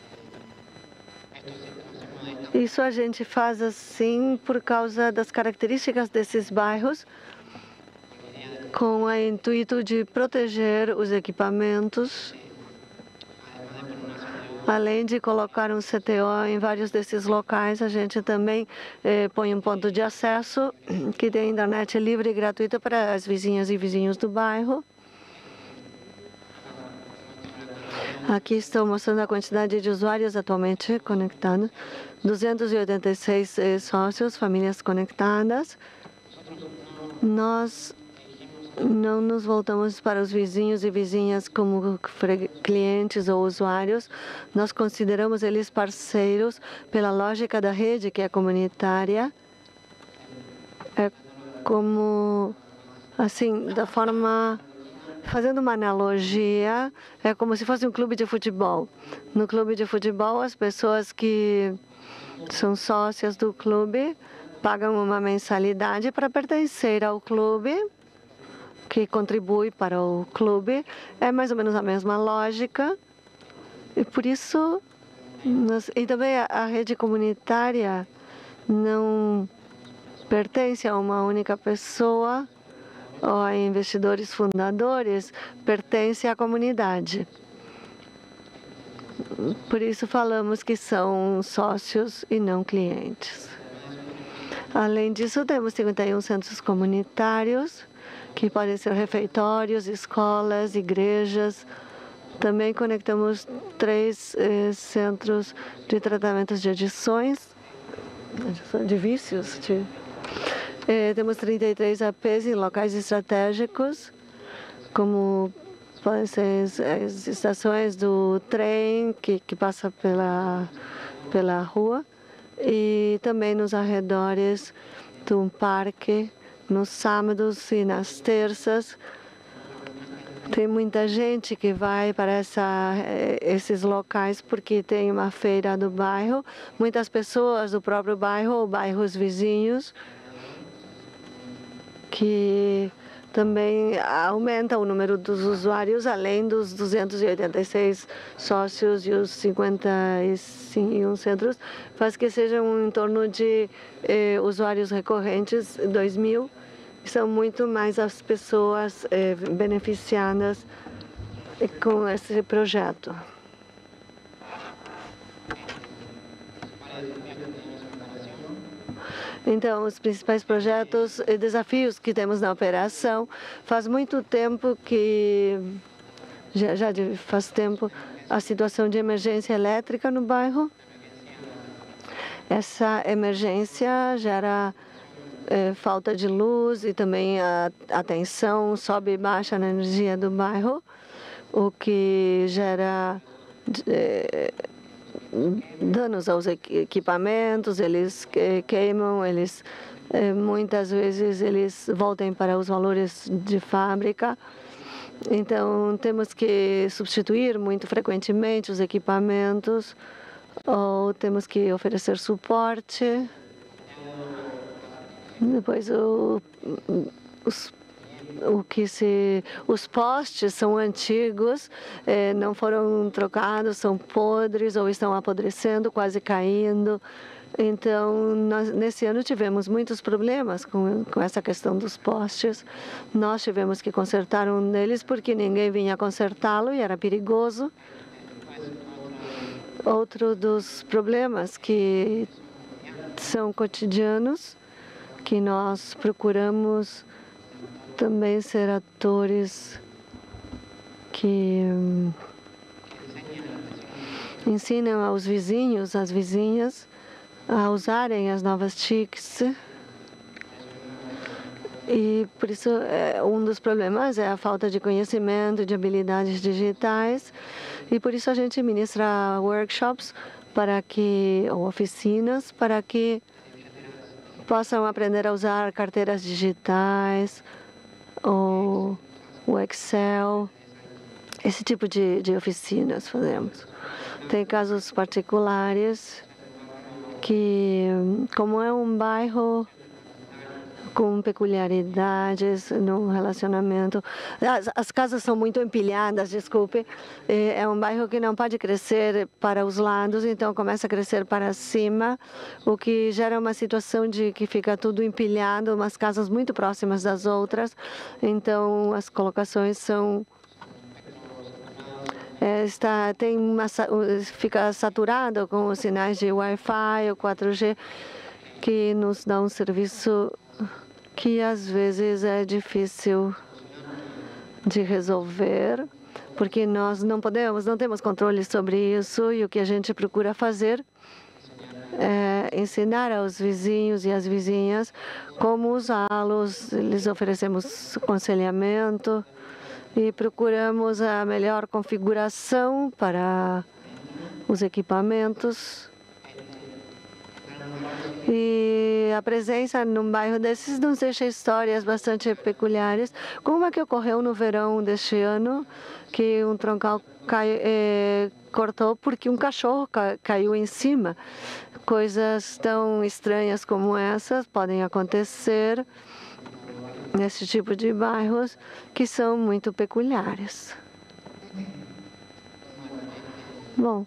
Isso a gente faz assim por causa das características desses bairros, com o intuito de proteger os equipamentos, além de colocar um C T O em vários desses locais. A gente também eh, põe um ponto de acesso que tem internet livre e gratuita para as vizinhas e vizinhos do bairro. Aqui estou mostrando a quantidade de usuários atualmente conectados. duzentos e oitenta e seis eh, sócios, famílias conectadas. Nós não nos voltamos para os vizinhos e vizinhas como clientes ou usuários. Nós consideramos eles parceiros pela lógica da rede, que é comunitária. como, assim, da forma, fazendo uma analogia, é como se fosse um clube de futebol. No clube de futebol, as pessoas que são sócias do clube pagam uma mensalidade para pertencer ao clube, que contribui para o clube. É mais ou menos a mesma lógica. E por isso, nós, e também a, a rede comunitária não pertence a uma única pessoa ou a investidores fundadores, pertence à comunidade. Por isso falamos que são sócios e não clientes. Além disso, temos cinquenta e um centros comunitários, que podem ser refeitórios, escolas, igrejas. Também conectamos três eh, centros de tratamentos de adições, de vícios. De, eh, temos trinta e três A Ps em locais estratégicos, como podem ser as, as estações do trem que, que passa pela, pela rua, e também nos arredores de um parque, nos sábados e nas terças. Tem muita gente que vai para essa, esses locais porque tem uma feira do bairro. Muitas pessoas do próprio bairro ou bairros vizinhos que também aumenta o número dos usuários, além dos duzentos e oitenta e seis sócios e os cinquenta e um centros, faz que sejam em torno de eh, usuários recorrentes, dois mil. São muito mais as pessoas eh, beneficiadas com esse projeto. Então, os principais projetos e desafios que temos na operação, faz muito tempo que, já, já faz tempo, a situação de emergência elétrica no bairro. Essa emergência gera é, falta de luz e também a, a tensão sobe e baixa na energia do bairro, o que gera é, danos aos equipamentos, eles queimam, eles muitas vezes eles voltam para os valores de fábrica. Então, temos que substituir muito frequentemente os equipamentos ou temos que oferecer suporte. Depois, o, os O que se, os postes são antigos, eh, não foram trocados, são podres ou estão apodrecendo, quase caindo. Então, nós, nesse ano tivemos muitos problemas com, com essa questão dos postes. Nós tivemos que consertar um deles porque ninguém vinha consertá-lo e era perigoso. Outro dos problemas que são cotidianos, que nós procuramos também ser atores que ensinam aos vizinhos, às vizinhas, a usarem as novas T I Cs. E por isso, é, um dos problemas é a falta de conhecimento, de habilidades digitais. E por isso a gente ministra workshops para que, ou oficinas, para que possam aprender a usar carteiras digitais, ou o Excel, esse tipo de, de oficinas fazemos. Tem casos particulares que, como é um bairro com peculiaridades no relacionamento, as, as casas são muito empilhadas, desculpe, é um bairro que não pode crescer para os lados, então começa a crescer para cima, o que gera uma situação de que fica tudo empilhado, umas casas muito próximas das outras, então as colocações são É, está, tem uma, fica saturado com os sinais de Wi-Fi ou quatro G, que nos dá um serviço que às vezes é difícil de resolver, porque nós não podemos, não temos controle sobre isso, e o que a gente procura fazer é ensinar aos vizinhos e às vizinhas como usá-los. Lhes oferecemos aconselhamento e procuramos a melhor configuração para os equipamentos. E a presença num bairro desses nos deixa histórias bastante peculiares, como uma que ocorreu no verão deste ano, que um troncal cai, eh, cortou porque um cachorro ca, caiu em cima. Coisas tão estranhas como essas podem acontecer nesse tipo de bairros que são muito peculiares. Bom,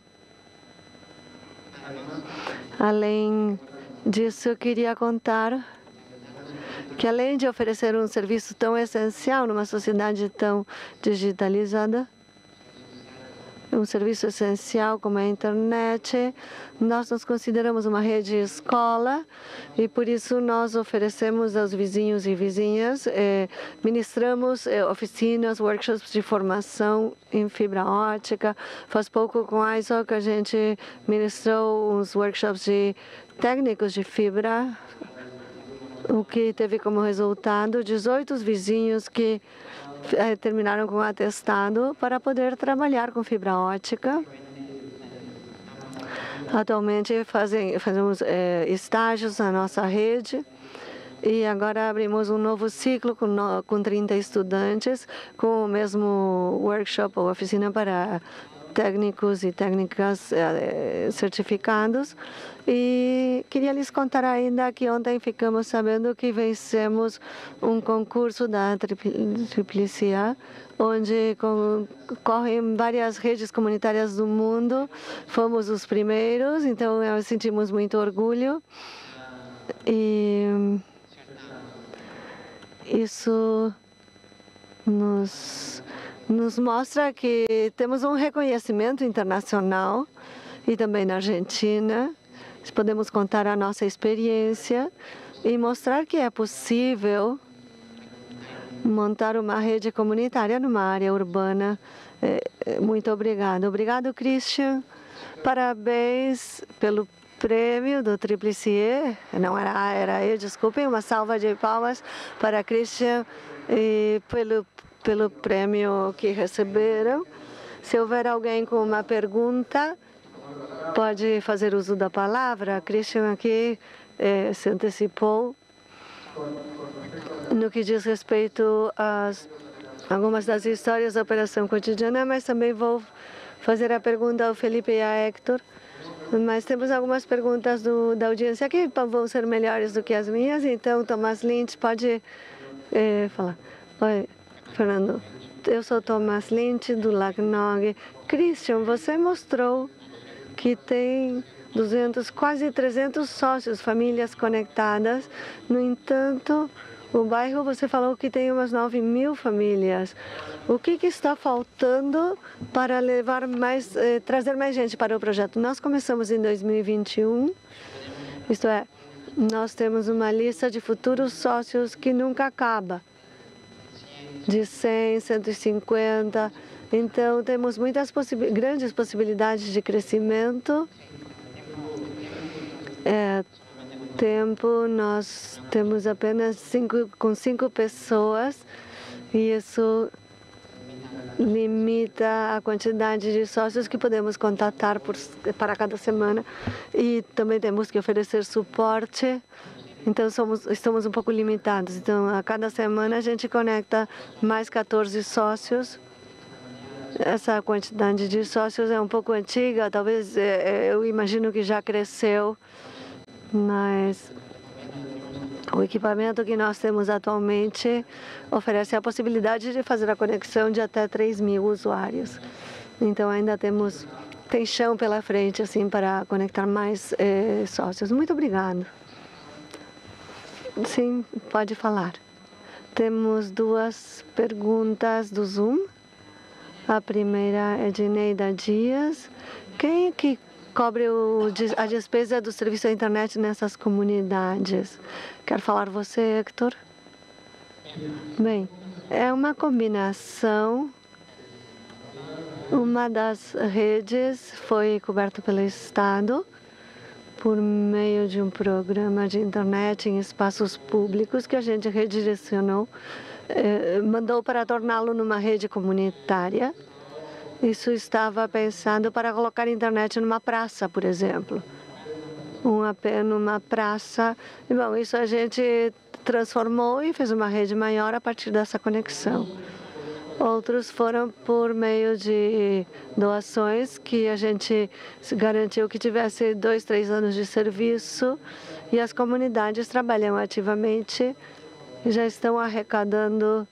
além disso, eu queria contar que, além de oferecer um serviço tão essencial numa sociedade tão digitalizada, um serviço essencial como a internet, nós nos consideramos uma rede escola e, por isso, nós oferecemos aos vizinhos e vizinhas, eh, ministramos eh, oficinas, workshops de formação em fibra ótica. Faz pouco, com a I S O, que a gente ministrou uns workshops de técnicos de fibra, o que teve como resultado dezoito vizinhos que eh, terminaram com atestado para poder trabalhar com fibra ótica. Atualmente fazem, fazemos eh, estágios na nossa rede e agora abrimos um novo ciclo com, no, com trinta estudantes, com o mesmo workshop ou oficina para técnicos e técnicas eh, certificados. E queria lhes contar ainda que ontem ficamos sabendo que vencemos um concurso da Tríplice A, onde concorrem várias redes comunitárias do mundo. Fomos os primeiros, então sentimos muito orgulho. E isso nos, nos mostra que temos um reconhecimento internacional e também na Argentina. Podemos contar a nossa experiência e mostrar que é possível montar uma rede comunitária numa área urbana. Muito obrigado. Obrigado, Christian. Parabéns pelo prêmio do Tríplice E. Não era A, era E, desculpem. Uma salva de palmas para Christian e pelo, pelo prêmio que receberam. Se houver alguém com uma pergunta, pode fazer uso da palavra. Christian aqui eh, se antecipou no que diz respeito a algumas das histórias da operação cotidiana, mas também vou fazer a pergunta ao Felipe e a Hector. Mas temos algumas perguntas do, da audiência que vão ser melhores do que as minhas, então Thomas Lynch pode eh, falar. Oi, Fernando. Eu sou Thomas Lynch, do L A C N O G. Christian, você mostrou que tem duzentos, quase trezentos sócios, famílias conectadas. No entanto, o bairro, você falou que tem umas nove mil famílias. O que, que está faltando para levar mais, eh, trazer mais gente para o projeto? Nós começamos em dois mil e vinte e um, isto é, nós temos uma lista de futuros sócios que nunca acaba, de cem, cento e cinquenta. Então, temos muitas possibi- grandes possibilidades de crescimento. É, tempo, nós temos apenas cinco, com cinco pessoas, e isso limita a quantidade de sócios que podemos contatar por, para cada semana. E também temos que oferecer suporte. Então, somos, estamos um pouco limitados. Então, a cada semana, a gente conecta mais quatorze sócios. Essa quantidade de sócios é um pouco antiga, talvez é, eu imagino que já cresceu, mas o equipamento que nós temos atualmente oferece a possibilidade de fazer a conexão de até três mil usuários. Então ainda temos, tem chão pela frente assim para conectar mais eh, sócios. Muito obrigado. Sim, pode falar. Temos duas perguntas do Zoom. A primeira é de Neida Dias. Quem é que cobre o, a despesa do serviço da internet nessas comunidades? Quer falar você, Hector? Bem, é uma combinação. Uma das redes foi coberta pelo Estado por meio de um programa de internet em espaços públicos que a gente redirecionou, eh, mandou para torná-lo numa rede comunitária. Isso estava pensado para colocar internet numa praça, por exemplo. um A P numa praça. E, bom, isso a gente transformou e fez uma rede maior a partir dessa conexão. Outros foram por meio de doações que a gente garantiu que tivesse dois, três anos de serviço, e as comunidades trabalham ativamente e já estão arrecadando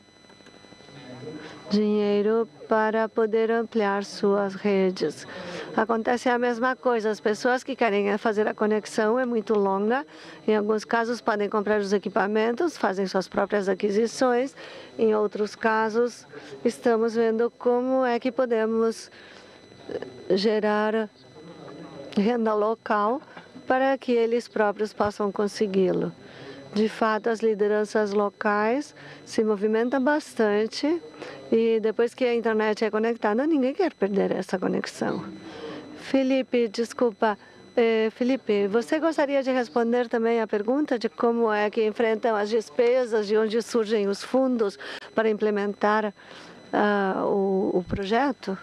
dinheiro para poder ampliar suas redes. Acontece a mesma coisa, as pessoas que querem fazer a conexão é muito longa, em alguns casos podem comprar os equipamentos, fazem suas próprias aquisições, em outros casos estamos vendo como é que podemos gerar renda local para que eles próprios possam consegui-lo. De fato, as lideranças locais se movimentam bastante e depois que a internet é conectada, ninguém quer perder essa conexão. Felipe, desculpa. Eh, Felipe, você gostaria de responder também a pergunta de como é que enfrentam as despesas, de onde surgem os fundos para implementar uh, o, o projeto?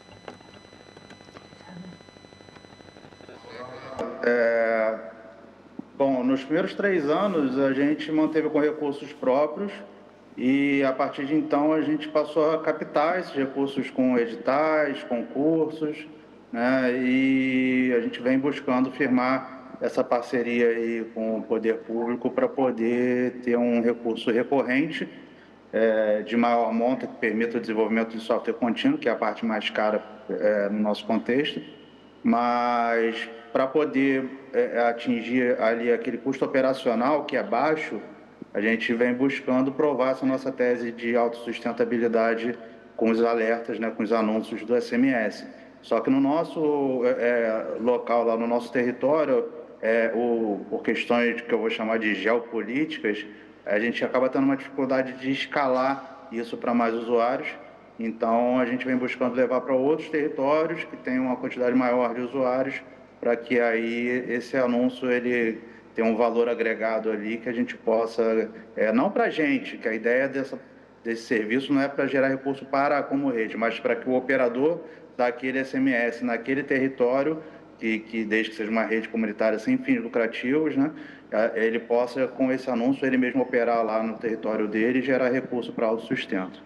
É... Bom, nos primeiros três anos a gente manteve com recursos próprios e a partir de então a gente passou a captar esses recursos com editais, concursos, né? E a gente vem buscando firmar essa parceria aí com o poder público para poder ter um recurso recorrente é, de maior monta que permita o desenvolvimento de software contínuo, que é a parte mais cara é, no nosso contexto, mas para poder é, atingir ali aquele custo operacional que é baixo, a gente vem buscando provar essa nossa tese de autossustentabilidade com os alertas, né, com os anúncios do S M S. Só que no nosso é, local, lá no nosso território, é, o, por questões que eu vou chamar de geopolíticas, a gente acaba tendo uma dificuldade de escalar isso para mais usuários. Então, a gente vem buscando levar para outros territórios que tenham uma quantidade maior de usuários, para que aí esse anúncio ele tenha um valor agregado ali que a gente possa, é, não para a gente, que a ideia dessa, desse serviço não é para gerar recurso para a como rede, mas para que o operador daquele S M S naquele território, que, que desde que seja uma rede comunitária sem fins lucrativos, né, ele possa, com esse anúncio, ele mesmo operar lá no território dele e gerar recurso para autossustento.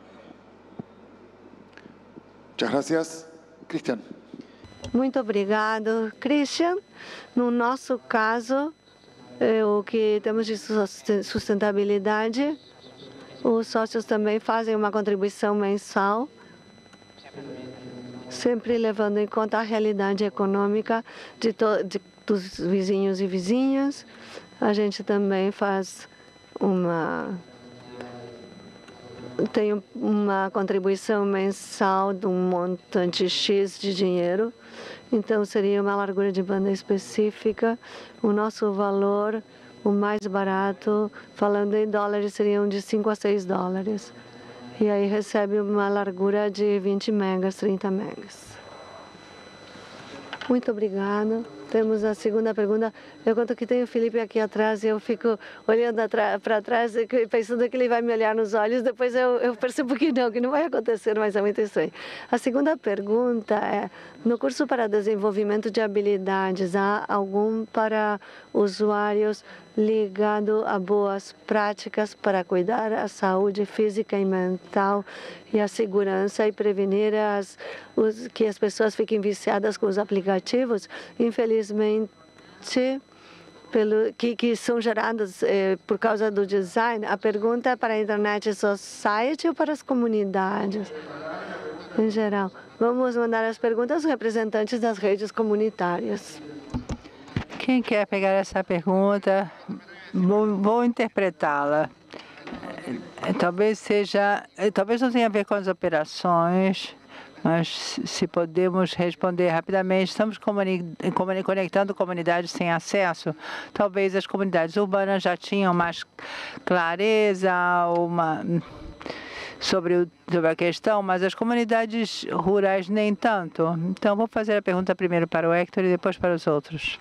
Muchas gracias. Cristian. Muito obrigado, Christian. No nosso caso, é, o que temos de sustentabilidade, os sócios também fazem uma contribuição mensal, sempre levando em conta a realidade econômica de de, dos vizinhos e vizinhas. A gente também faz uma tem uma contribuição mensal de um montante X de dinheiro, então seria uma largura de banda específica. O nosso valor, o mais barato, falando em dólares, seriam de cinco a seis dólares. E aí recebe uma largura de vinte megas, trinta megas. Muito obrigada. Temos a segunda pergunta. Eu conto que tem o Felipe aqui atrás e eu fico olhando para trás e pensando que ele vai me olhar nos olhos. Depois eu, eu percebo que não, que não vai acontecer, mas é muito estranho. A segunda pergunta é, no curso para desenvolvimento de habilidades, há algum para usuários ligado a boas práticas para cuidar da saúde física e mental e a segurança e prevenir as, os, que as pessoas fiquem viciadas com os aplicativos? Infelizmente, pelo, que, que são gerados eh, por causa do design. A pergunta é para a Internet Society ou para as comunidades em geral? Vamos mandar as perguntas aos representantes das redes comunitárias. Quem quer pegar essa pergunta, vou, vou interpretá-la. Talvez seja, talvez não tenha a ver com as operações, mas se podemos responder rapidamente, estamos comuni comuni conectando comunidades sem acesso. Talvez as comunidades urbanas já tinham mais clareza uma, sobre, o, sobre a questão, mas as comunidades rurais nem tanto. Então, vou fazer a pergunta primeiro para o Hector e depois para os outros.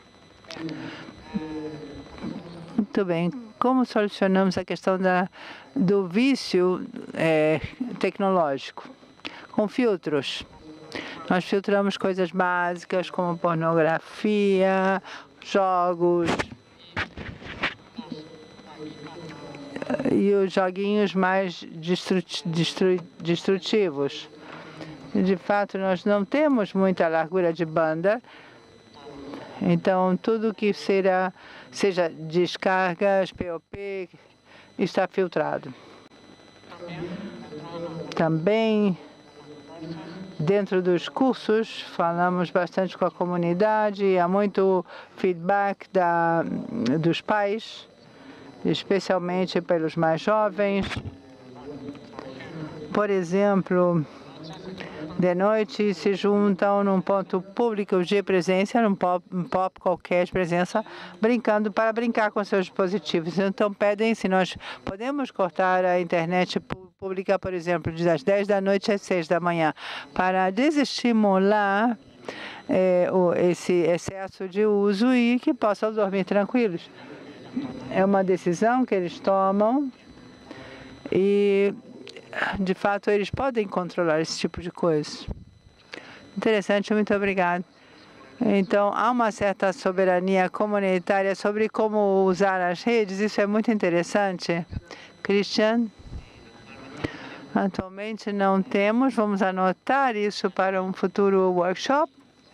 Muito bem. Como solucionamos a questão da, do vício é, tecnológico? Com filtros. Nós filtramos coisas básicas como pornografia, jogos e os joguinhos mais destru destru destrutivos. De fato, nós não temos muita largura de banda, então tudo que será, seja descargas, P O P, está filtrado. Também, dentro dos cursos, falamos bastante com a comunidade, há muito feedback da, dos pais, especialmente pelos mais jovens. Por exemplo, de noite se juntam num ponto público de presença, num pop, um pop qualquer de presença, brincando para brincar com seus dispositivos. Então pedem se nós podemos cortar a internet pública, por exemplo, das dez da noite às seis da manhã, para desestimular é, o, esse excesso de uso e que possam dormir tranquilos. É uma decisão que eles tomam e, de fato, eles podem controlar esse tipo de coisa. Interessante, muito obrigado. Então, há uma certa soberania comunitária sobre como usar as redes, isso é muito interessante. Christian? Atualmente não temos, vamos anotar isso para um futuro workshop.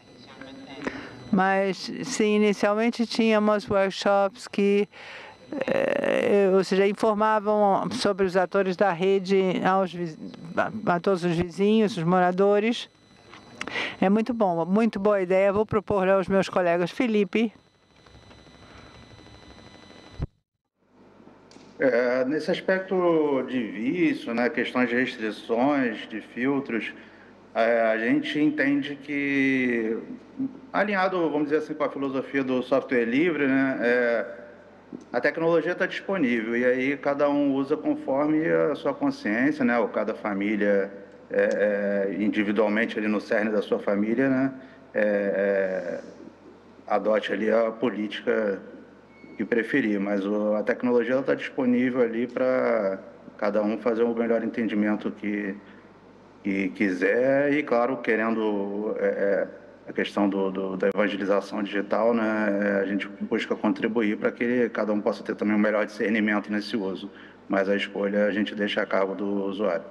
Mas, sim, inicialmente tínhamos workshops que Eh, ou seja, informavam sobre os atores da rede aos, a todos os vizinhos, os moradores. É muito bom, muito boa ideia. Vou propor aos meus colegas. Felipe. É, nesse aspecto de vício, né, questões de restrições, de filtros, é, a gente entende que, alinhado, vamos dizer assim, com a filosofia do software livre, né, é, a tecnologia está disponível e aí cada um usa conforme a sua consciência, né? Ou cada família é, é, individualmente ali no cerne da sua família, né? É, é, adote ali a política que preferir. Mas o, a tecnologia está disponível ali para cada um fazer o melhor entendimento que, que quiser e, claro, querendo é, é, a questão do, do, da evangelização digital, né, a gente busca contribuir para que cada um possa ter também um melhor discernimento nesse uso, mas a escolha a gente deixa a cargo do usuário.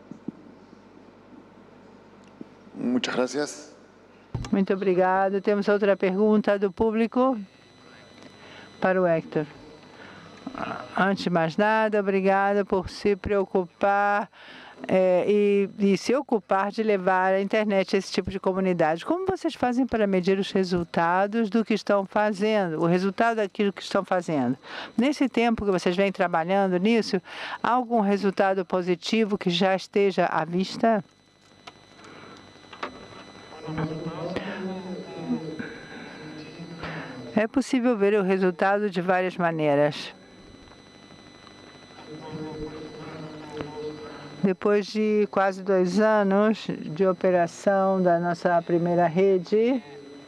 Muchas gracias. Muito obrigado. Temos outra pergunta do público para o Hector. Antes de mais nada, obrigada por se preocupar É, e, e se ocupar de levar a internet a esse tipo de comunidade. Como vocês fazem para medir os resultados do que estão fazendo, o resultado daquilo que estão fazendo? Nesse tempo que vocês vêm trabalhando nisso, há algum resultado positivo que já esteja à vista? É possível ver o resultado de várias maneiras. Depois de quase dois anos de operação da nossa primeira rede,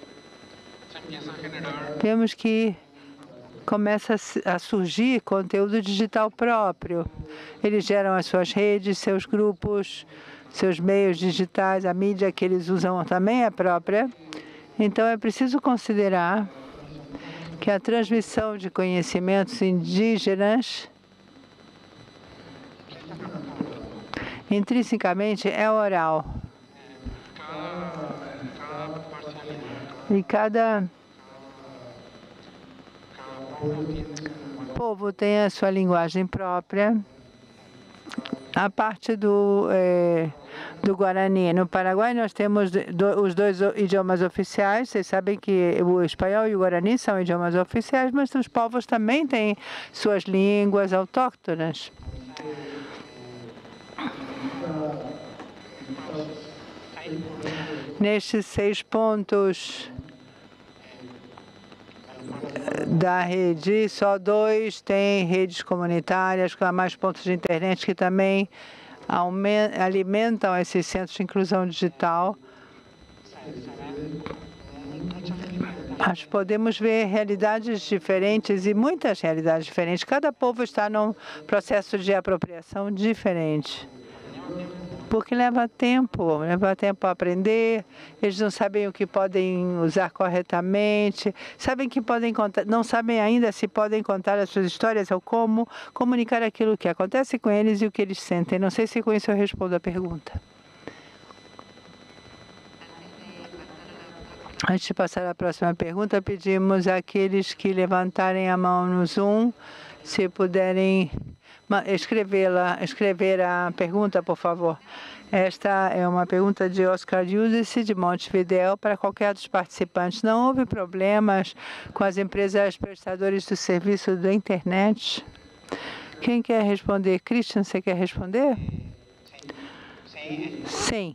temos que começa a surgir conteúdo digital próprio. Eles geram as suas redes, seus grupos, seus meios digitais, a mídia que eles usam também é própria. Então, é preciso considerar que a transmissão de conhecimentos indígenas intrinsecamente é oral. E cada povo tem a sua linguagem própria. A parte do, eh, do Guarani. No Paraguai, nós temos do, os dois idiomas oficiais. Vocês sabem que o espanhol e o Guarani são idiomas oficiais, mas os povos também têm suas línguas autóctonas. Nestes seis pontos da rede, só dois têm redes comunitárias, com mais pontos de internet que também alimentam esses centros de inclusão digital. Nós podemos ver realidades diferentes e muitas realidades diferentes. Cada povo está num processo de apropriação diferente. porque leva tempo, leva tempo a aprender, eles não sabem o que podem usar corretamente, sabem que podem contar, não sabem ainda se podem contar as suas histórias ou como comunicar aquilo que acontece com eles e o que eles sentem. Não sei se com isso eu respondo a pergunta. Antes de passar à próxima pergunta, pedimos àqueles que levantarem a mão no Zoom, se puderem escrevê-la, escrever a pergunta, por favor. Esta é uma pergunta de Oscar Yudice, de Montevidéu, para qualquer dos participantes. Não houve problemas com as empresas prestadoras do serviço da internet? Quem quer responder? Christian, você quer responder? Sim.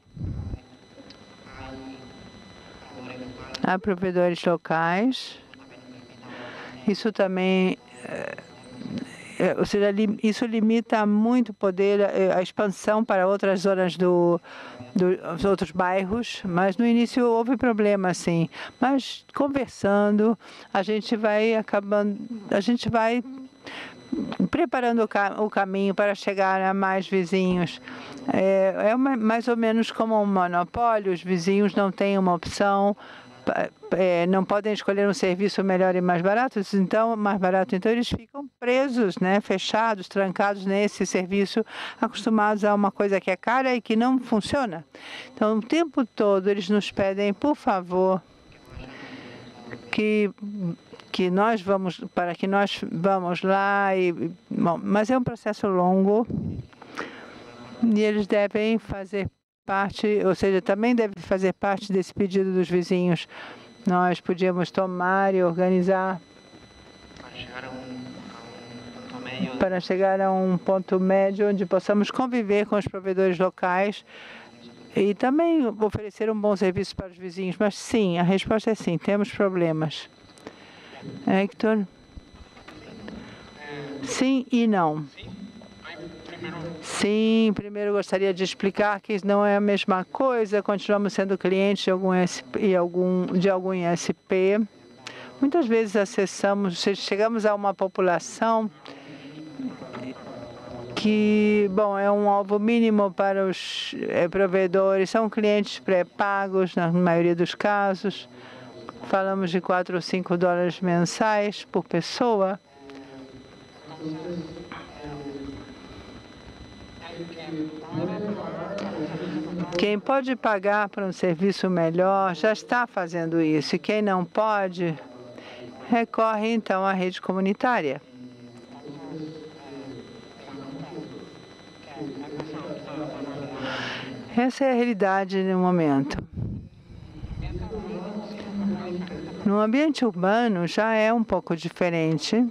Há provedores locais. Isso também... Ou seja, isso limita muito o poder, a expansão para outras zonas do, dos outros bairros, mas no início houve problema, sim. Mas conversando, a gente vai acabando, a gente vai preparando o, ca o caminho para chegar a mais vizinhos. É, é uma, mais ou menos como um monopólio, os vizinhos não têm uma opção, É, não podem escolher um serviço melhor e mais barato, então mais barato, então eles ficam presos, né, fechados, trancados nesse serviço, acostumados a uma coisa que é cara e que não funciona. Então, o tempo todo eles nos pedem, por favor, que que nós vamos para que nós vamos lá e bom, mas é um processo longo e eles devem fazer parte, ou seja, também deve fazer parte desse pedido dos vizinhos. Nós podíamos tomar e organizar para chegar a um ponto médio onde possamos conviver com os provedores locais e também oferecer um bom serviço para os vizinhos. Mas sim, a resposta é sim, temos problemas. Hector? Sim e não. Sim, primeiro gostaria de explicar que não é a mesma coisa. Continuamos sendo clientes de algum, S P, e algum, de algum I S P. Muitas vezes acessamos, chegamos a uma população que, bom, é um alvo mínimo para os é, provedores. São clientes pré-pagos, na maioria dos casos. Falamos de quatro ou cinco dólares mensais por pessoa. Quem pode pagar para um serviço melhor já está fazendo isso. E quem não pode, recorre então à rede comunitária. Essa é a realidade no momento. No ambiente urbano já é um pouco diferente.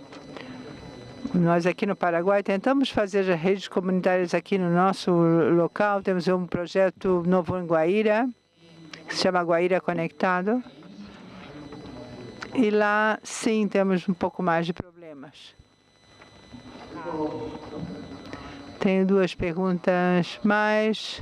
Nós aqui no Paraguai tentamos fazer as redes comunitárias aqui no nosso local. Temos um projeto novo em Guaíra, que se chama Guaíra Conectado. E lá, sim, temos um pouco mais de problemas. Tenho duas perguntas mais.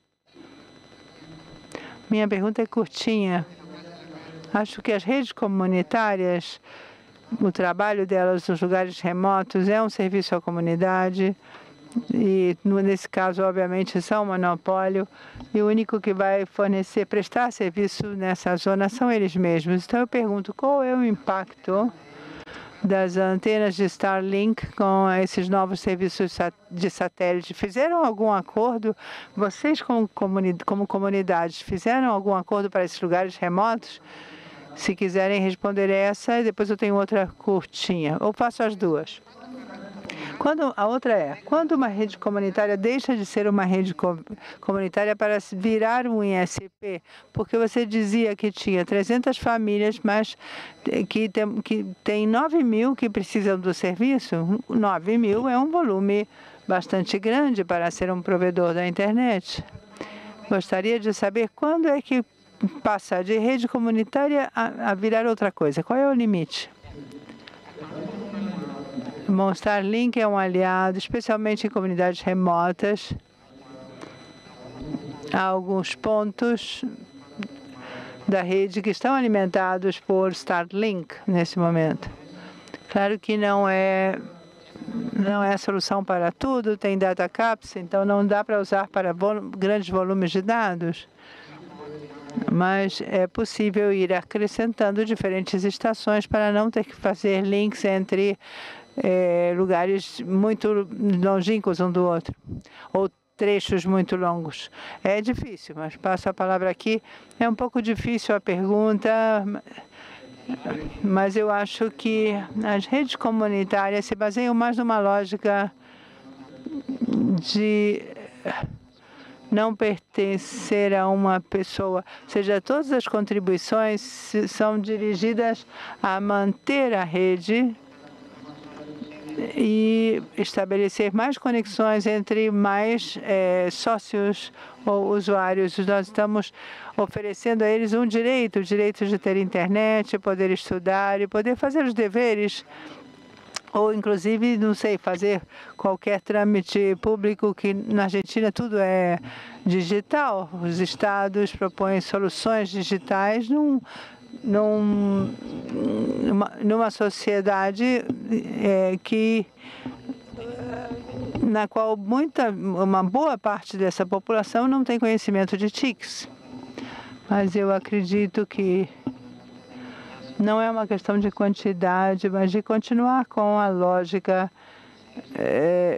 Minha pergunta é curtinha. Acho que as redes comunitárias, o trabalho delas nos lugares remotos é um serviço à comunidade e, nesse caso, obviamente, são um monopólio e o único que vai fornecer, prestar serviço nessa zona são eles mesmos. Então, eu pergunto, qual é o impacto das antenas de Starlink com esses novos serviços de satélite? Fizeram algum acordo? Vocês, como, comuni como comunidades, fizeram algum acordo para esses lugares remotos? Se quiserem responder essa, e depois eu tenho outra curtinha. Ou faço as duas. Quando, a outra é, quando uma rede comunitária deixa de ser uma rede co comunitária para virar um I S P, porque você dizia que tinha trezentas famílias, mas que tem, que tem nove mil que precisam do serviço, nove mil é um volume bastante grande para ser um provedor da internet. Gostaria de saber quando é que passa de rede comunitária a, a virar outra coisa. Qual é o limite? O Starlink é um aliado, especialmente em comunidades remotas. Há alguns pontos da rede que estão alimentados por Starlink nesse momento. Claro que não é não é a solução para tudo, tem data caps, então não dá para usar para vol- grandes volumes de dados. Mas é possível ir acrescentando diferentes estações para não ter que fazer links entre eh, lugares muito longínquos um do outro, ou trechos muito longos. É difícil, mas passo a palavra aqui. É um pouco difícil a pergunta, mas eu acho que as redes comunitárias se baseiam mais numa lógica de não pertencer a uma pessoa. Ou seja, todas as contribuições são dirigidas a manter a rede e estabelecer mais conexões entre mais eh, sócios ou usuários. Nós estamos oferecendo a eles um direito, o direito de ter internet, poder estudar e poder fazer os deveres, ou inclusive, não sei, fazer qualquer trâmite público, que na Argentina tudo é digital. Os estados propõem soluções digitais num, num, numa, numa sociedade é, que na qual muita, uma boa parte dessa população não tem conhecimento de T I Cs. Mas eu acredito que não é uma questão de quantidade, mas de continuar com a lógica é,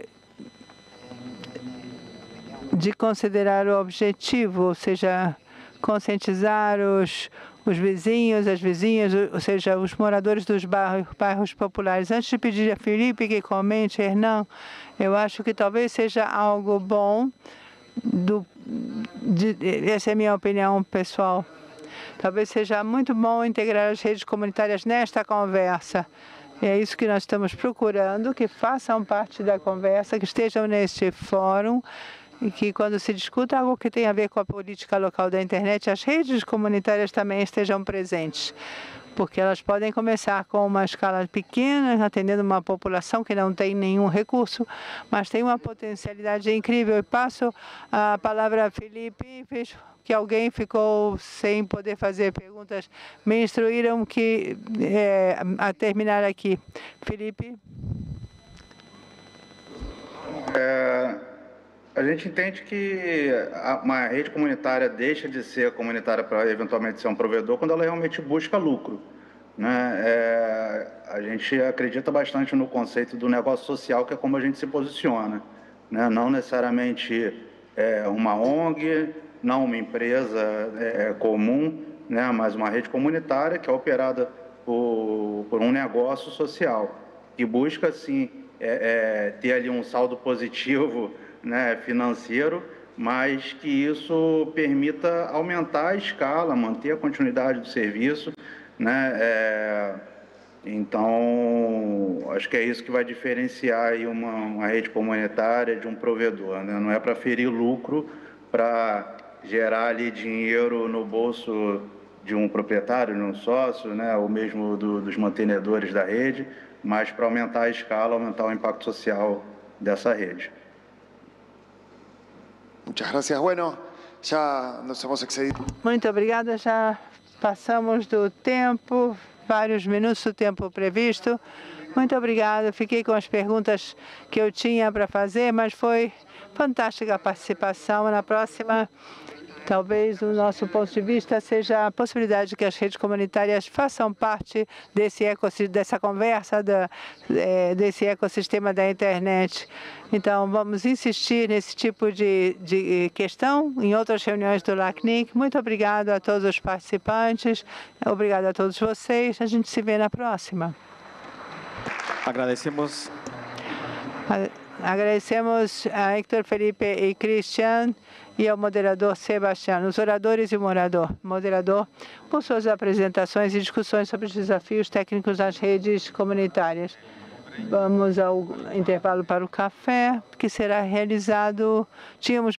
de considerar o objetivo, ou seja, conscientizar os, os vizinhos, as vizinhas, ou seja, os moradores dos bairros, bairros populares. Antes de pedir a Felipe que comente, Hernan, eu acho que talvez seja algo bom, do, de, essa é a minha opinião pessoal. Talvez seja muito bom integrar as redes comunitárias nesta conversa. E é isso que nós estamos procurando, que façam parte da conversa, que estejam neste fórum e que, quando se discuta algo que tem a ver com a política local da internet, as redes comunitárias também estejam presentes, porque elas podem começar com uma escala pequena, atendendo uma população que não tem nenhum recurso, mas tem uma potencialidade incrível. E passo a palavra a Felipe. Vejo que alguém ficou sem poder fazer perguntas. Me instruíram que é, a terminar aqui. Felipe. É, a gente entende que uma rede comunitária deixa de ser comunitária para eventualmente ser um provedor quando ela realmente busca lucro, né? É, a gente acredita bastante no conceito do negócio social, que é como a gente se posiciona, né? Não necessariamente é, uma O N G, não uma empresa é, comum, né? Mas uma rede comunitária que é operada por, por um negócio social, que busca, sim, é, é, ter ali um saldo positivo, né, financeiro, mas que isso permita aumentar a escala, manter a continuidade do serviço, né? É, então, acho que é isso que vai diferenciar aí uma, uma rede comunitária de um provedor, né? Não é para ferir lucro, para gerar ali dinheiro no bolso de um proprietário, de um sócio, né, ou mesmo do, dos mantenedores da rede, mas para aumentar a escala, aumentar o impacto social dessa rede. Muchas gracias. Bueno, ya nos hemos excedido. Muito obrigada. Já passamos do tempo, vários minutos do tempo previsto. Muito obrigada. Fiquei com as perguntas que eu tinha para fazer, mas foi fantástica a participação. Na próxima, talvez o nosso ponto de vista seja a possibilidade de que as redes comunitárias façam parte desse ecossistema, dessa conversa, da, é, desse ecossistema da internet. Então, vamos insistir nesse tipo de, de questão em outras reuniões do LACNIC. Muito obrigado a todos os participantes. Obrigado a todos vocês. A gente se vê na próxima. Agradecemos. Agradecemos a Héctor, Felipe e Christian e ao moderador Sebastião, os oradores e o moderador, moderador por suas apresentações e discussões sobre os desafios técnicos das redes comunitárias. Vamos ao intervalo para o café, que será realizado. Tínhamos